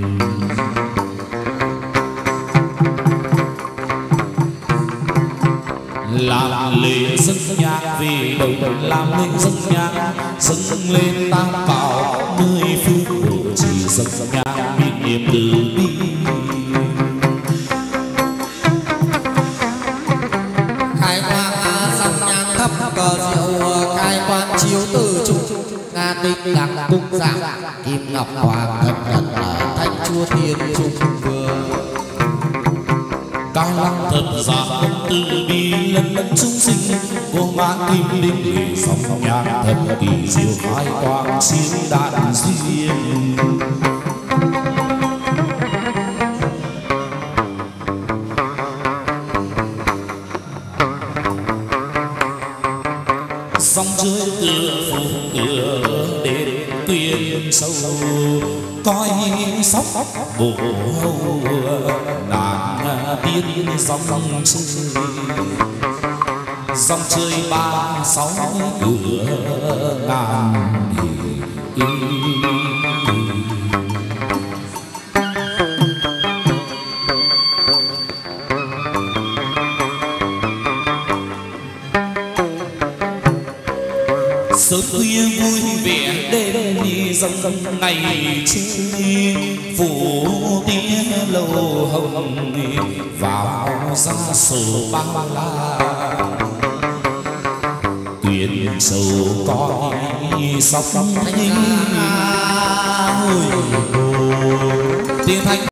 [SPEAKER 1] làm lễ dâng nhang về đầu đầu làm lên dâng nhang dâng lên tam bảo nơi phương hộ chỉ dâng nhang bị niệm từ bi
[SPEAKER 2] cờ diệu khai quan chiếu từ trung nga tịch lạc cung giảng kim ngọc hoàng thần thần thanh chúa thiên trung vương
[SPEAKER 1] cao lăng thật giả công từ bi lần lần chúng sinh vô mã kim linh để sóng nhạc thật kỳ diệu khai quang siêu đạn duyên sông dưới cửa phủ cửa đến tuyên sâu coi sóc bộ hầu nàng tiên sông chơi sông chơi ba sáu cửa ngàn sớm khuya vui vẻ đêm đi dâng dâng ngày chơi phủ tía lầu hồng vào ra sổ băng la tuyển sầu coi sóc thanh hồi tiền thanh